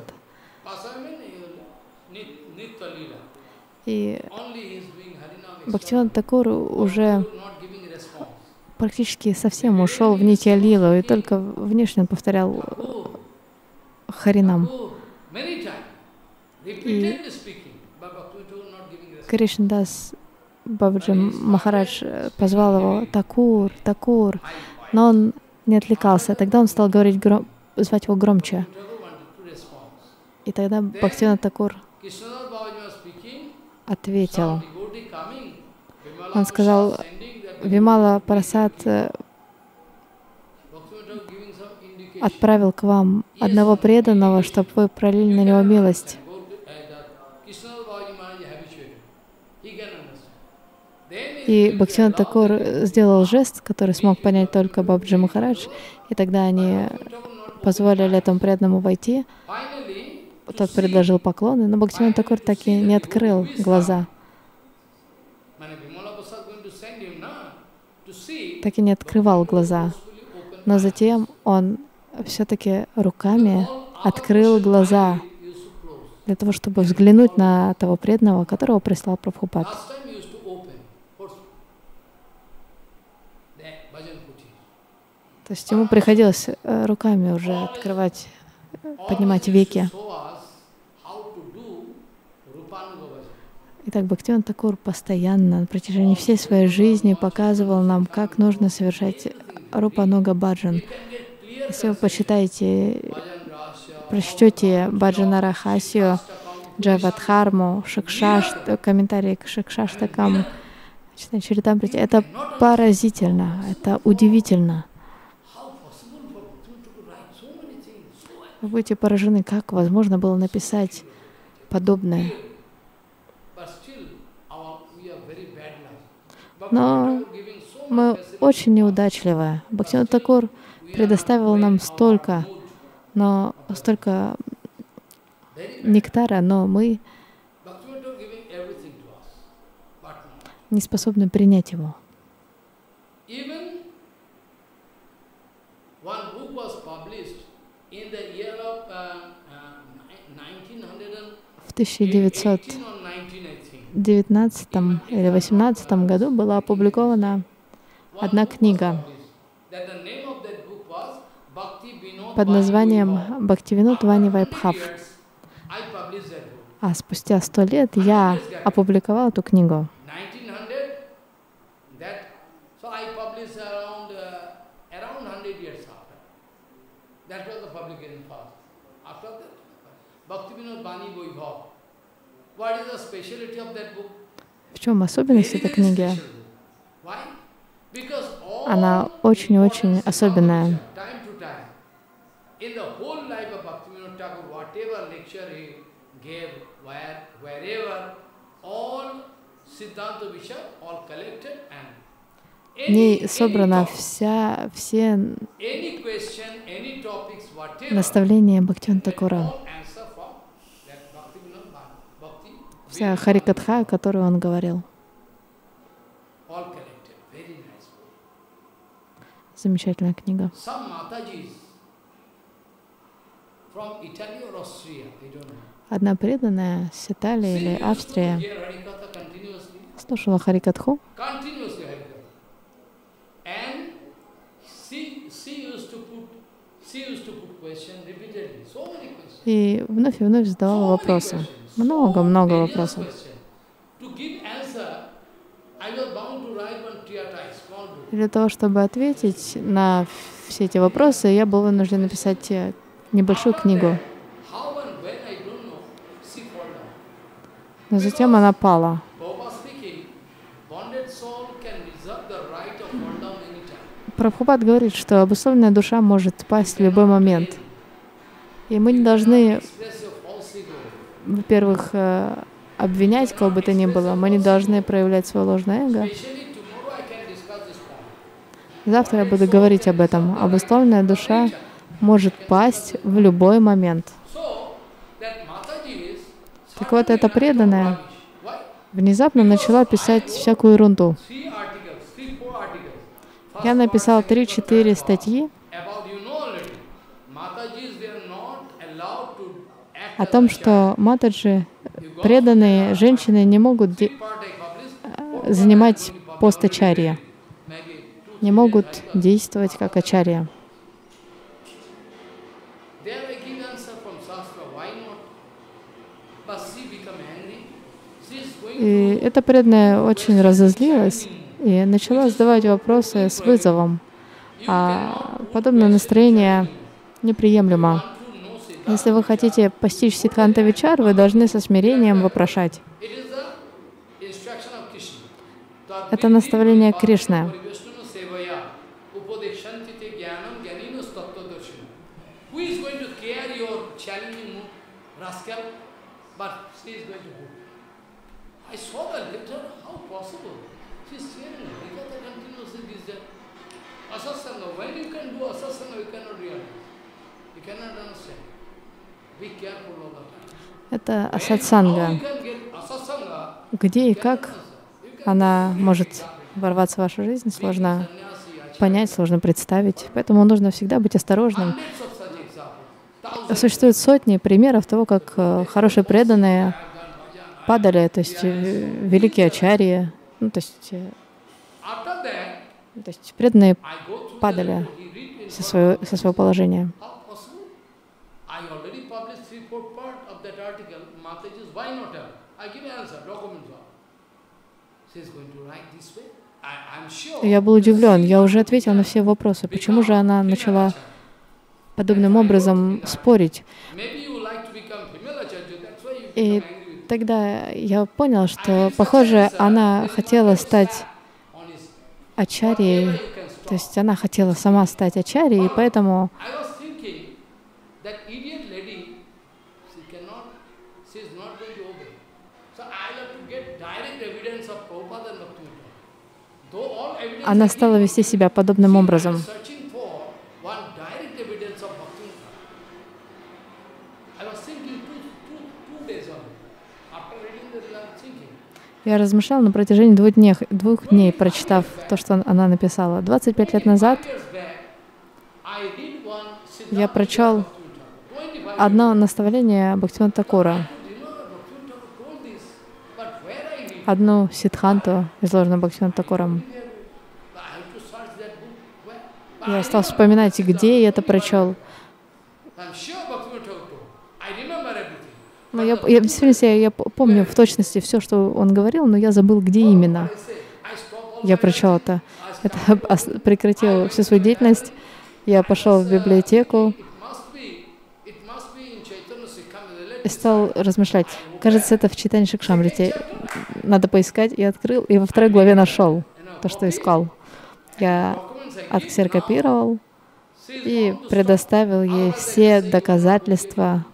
И Бхактивинода Тхакур уже практически совсем ушел в Нитья Лилу, и только внешне он повторял Харинам. И Кришнадас Бабаджи Махарадж позвал его Тхакур, Тхакур, но он не отвлекался. Тогда он стал звать его громче. И тогда Бхактивинода Тхакур ответил. Он сказал: Вимала Прасад отправил к вам одного преданного, чтобы вы пролили на него милость. И Бхактивинода Тхакур сделал жест, который смог понять только Бабаджи Махарадж, и тогда они позволили этому преданному войти. Тот предложил поклоны, но Бхактивинода Тхакур так и не открыл глаза. Так и не открывал глаза. Но затем он все-таки руками открыл глаза для того, чтобы взглянуть на того преданного, которого прислал Прабхупад. То есть ему приходилось руками уже открывать, поднимать веки. Итак, Бхактивинода Тхакур постоянно на протяжении всей своей жизни показывал нам, как нужно совершать Рупануга баджан. Если вы почитаете, прочтете Баджана Рахасию, Джавадхарму, комментарии к Шикшаштакам, Чаритамрити, это поразительно, это удивительно. Вы будете поражены, как возможно было написать подобное. Но мы очень неудачливы. Бхактивинода Тхакур предоставил нам столько нектара, но мы не способны принять его. В 1919 или 18 году была опубликована одна книга под названием «Бхактивинод Вани Вайбхав». А спустя 100 лет я опубликовал эту книгу. В чем особенность этой книги? Она очень-очень особенная. В ней собрана все наставления Бхактивинода Тхакура, вся Харикатха, о которой он говорил. Замечательная книга. Одна преданная с Италии или Австрии слушала Харикатху, и вновь задавала вопросы. Много вопросов. Для того, чтобы ответить на все эти вопросы, я был вынужден написать небольшую книгу. Но затем она пала. Прабхупад говорит, что обусловленная душа может пасть в любой момент. И мы не должны, во-первых, обвинять кого бы то ни было, мы не должны проявлять свое ложное эго. Завтра я буду говорить об этом. Обусловленная душа может пасть в любой момент. Так вот, эта преданная внезапно начала писать всякую ерунду. Я написал 3-4 статьи о том, что матаджи, преданные женщины, не могут занимать пост ачарья, не могут действовать как ачарья. И эта преданная очень разозлилась и начала задавать вопросы с вызовом. А подобное настроение неприемлемо. Если вы хотите постичь Сиддханта-вичар, вы должны со смирением вопрошать. Это наставление Кришны. Это асатсанга. Где и как она может ворваться в вашу жизнь, сложно понять, сложно представить. Поэтому нужно всегда быть осторожным. Существует сотни примеров того, как хорошие преданные падали, то есть великие ачарьи, то есть преданные падали. со своего положения. Я был удивлен, я уже ответил на все вопросы. Почему же она начала подобным образом спорить? И тогда я понял, что, похоже, она хотела стать ачарьей, то есть она хотела сама стать ачарьей, и поэтому она стала вести себя подобным образом. Я размышлял на протяжении 2 дней, прочитав то, что она написала. 25 лет назад я прочел одно наставление Бхактивинода Такура, одну сиддханту, изложенную Бхактивинодом Такуром. Я стал вспоминать, где я это прочел. Но я помню в точности все, что он говорил, но я забыл, где именно я прочел это. Это прекратил всю свою деятельность. Я пошел в библиотеку и стал размышлять. Кажется, это в Чайтанья Шикшамрите. Надо поискать. И открыл, и во 2 главе нашел то, что искал. Я отксерокопировал и предоставил ей все доказательства.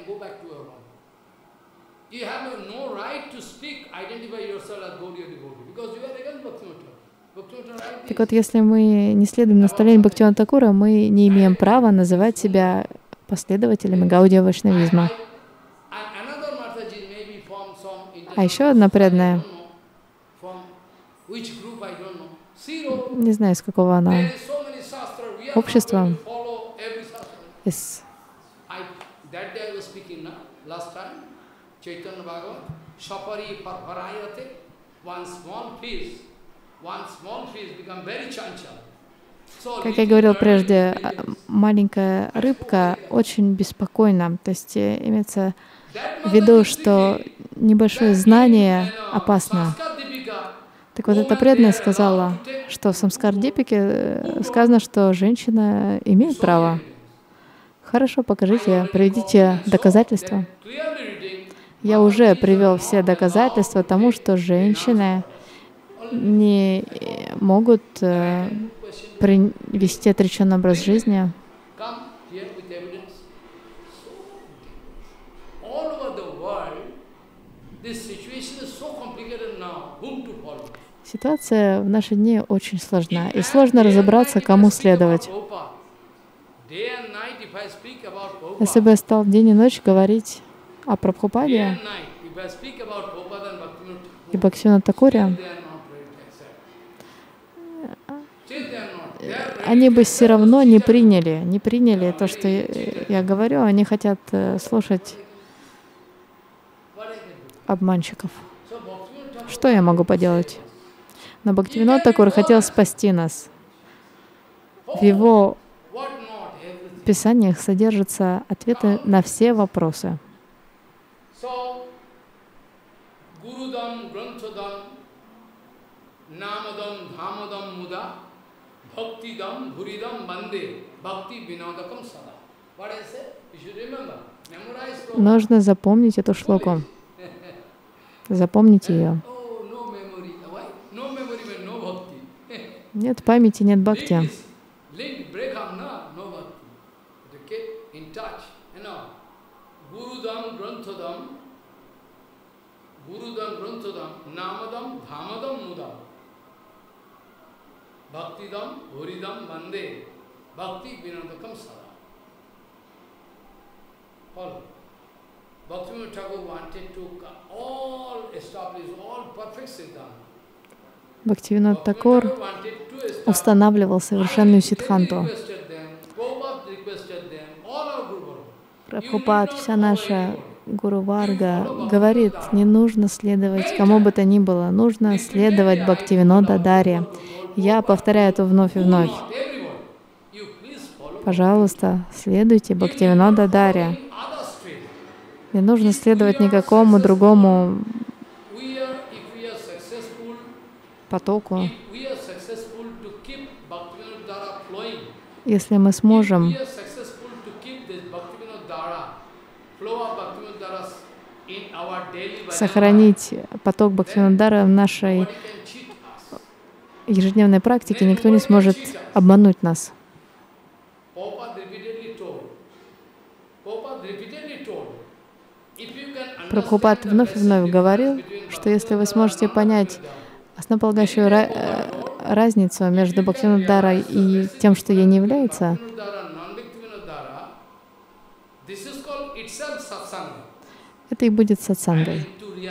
Так вот, если мы не следуем наставлению Бхактивинода Такура, мы не имеем права называть себя последователями Гаудия Вайшнавизма. А еще одна преданная, не знаю, из какого она общества, из как я говорил прежде, маленькая рыбка очень беспокойна. То есть имеется в виду, что небольшое знание опасно. Так вот, эта преданная сказала, что в Самскар-дипике сказано, что женщина имеет право. Хорошо, покажите, приведите доказательства. Я уже привел все доказательства тому, что женщины не могут вести отреченный образ жизни. Ситуация в наши дни очень сложна, и сложно разобраться, кому следовать. Если бы я стал день и ночь говорить о Прабхупаде и Бхактивинода Такуре, они бы все равно не приняли то, что я говорю. Они хотят слушать обманщиков. Что я могу поделать? Но Бхактивинода Такур хотел спасти нас. В его писаниях содержатся ответы на все вопросы. Нужно запомнить эту шлоку. Запомните ее. Нет памяти, нет бхакти. Бхактивинод Такур устанавливал совершенную сиддханту. Прабхупад, вся наша Гуру Варга говорит, не нужно следовать кому бы то ни было, нужно следовать Бхактивинода Дарье. Я повторяю это вновь и вновь. Пожалуйста, следуйте Бхактивинода Даре. Не нужно следовать никакому другому потоку. Если мы сможем сохранить поток Бхактивинода в нашей ежедневной практике, никто не сможет обмануть нас. Прабхупад вновь и вновь говорил, что если вы сможете понять основополагающую разницу между Бхактивинода и тем, что ей не является, это и будет сатсангой.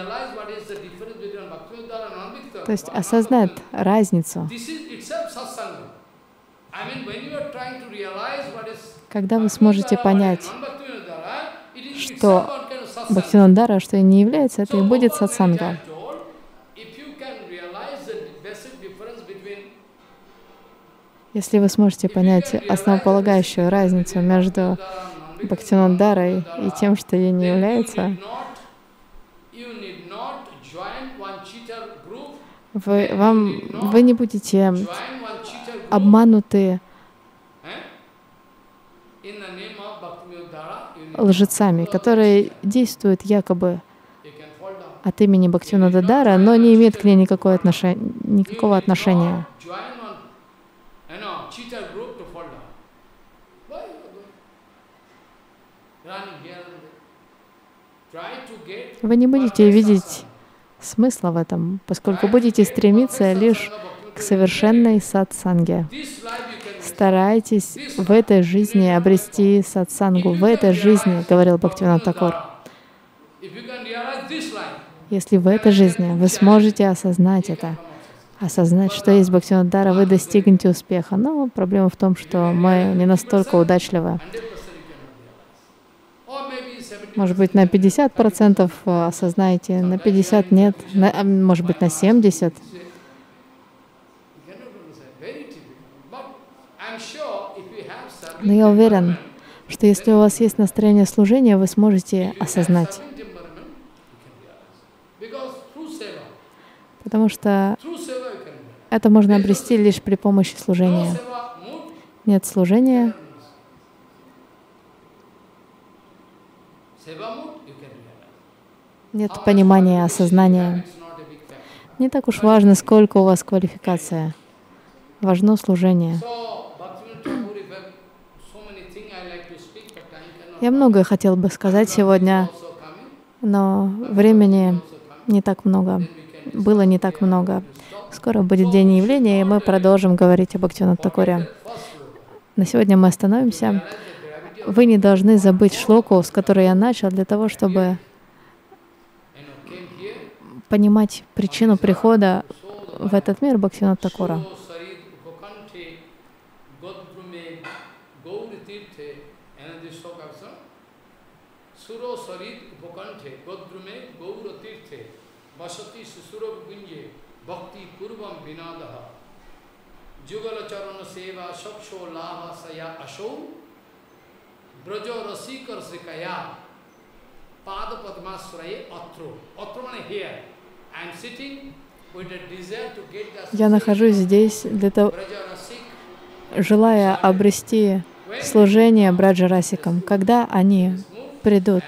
То есть осознать разницу. Когда вы сможете понять, что Бхактивинода, что и не является, это и будет сатсанга. Если вы сможете понять основополагающую разницу между Бхактивинода и тем, что ей не является, вы не будете обмануты лжецами, которые действуют якобы от имени Бхактивинода, но не имеют к ней никакого отношения. Вы не будете видеть смысла в этом, поскольку будете стремиться лишь к совершенной сатсанге. Старайтесь в этой жизни обрести сатсангу. В этой жизни, говорил Бхактивинода Тхакур. Если в этой жизни вы сможете осознать это, осознать, что есть Бхактивинода, вы достигнете успеха. Но проблема в том, что мы не настолько удачливы. Может быть, на 50% осознаете, на 50% нет, может быть, на 70%. Но я уверен, что если у вас есть настроение служения, вы сможете осознать. Потому что это можно обрести лишь при помощи служения. Нет служения, нет понимания, осознания. Не так уж важно, сколько у вас квалификация. Важно служение. Я многое хотел бы сказать сегодня, но времени не так много. Было не так много. Скоро будет день явления, и мы продолжим говорить об Бхактивинода Тхакуре. На сегодня мы остановимся. Вы не должны забыть шлоку, с которой я начал, для того, чтобы понимать причину прихода в этот мир Бхактивинода Тхакура. Я нахожусь здесь для того, желая обрести служение браджа-расикам. Когда они придут,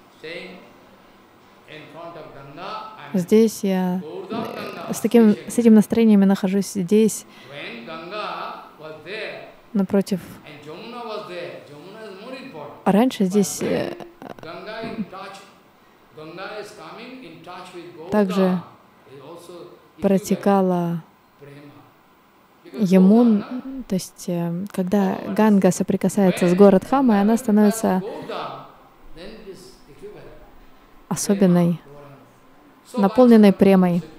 здесь я с этим настроением я нахожусь здесь, напротив. А раньше здесь также протекала Ямун, то есть когда Ганга соприкасается с Горадхамой, она становится особенной, наполненной премой.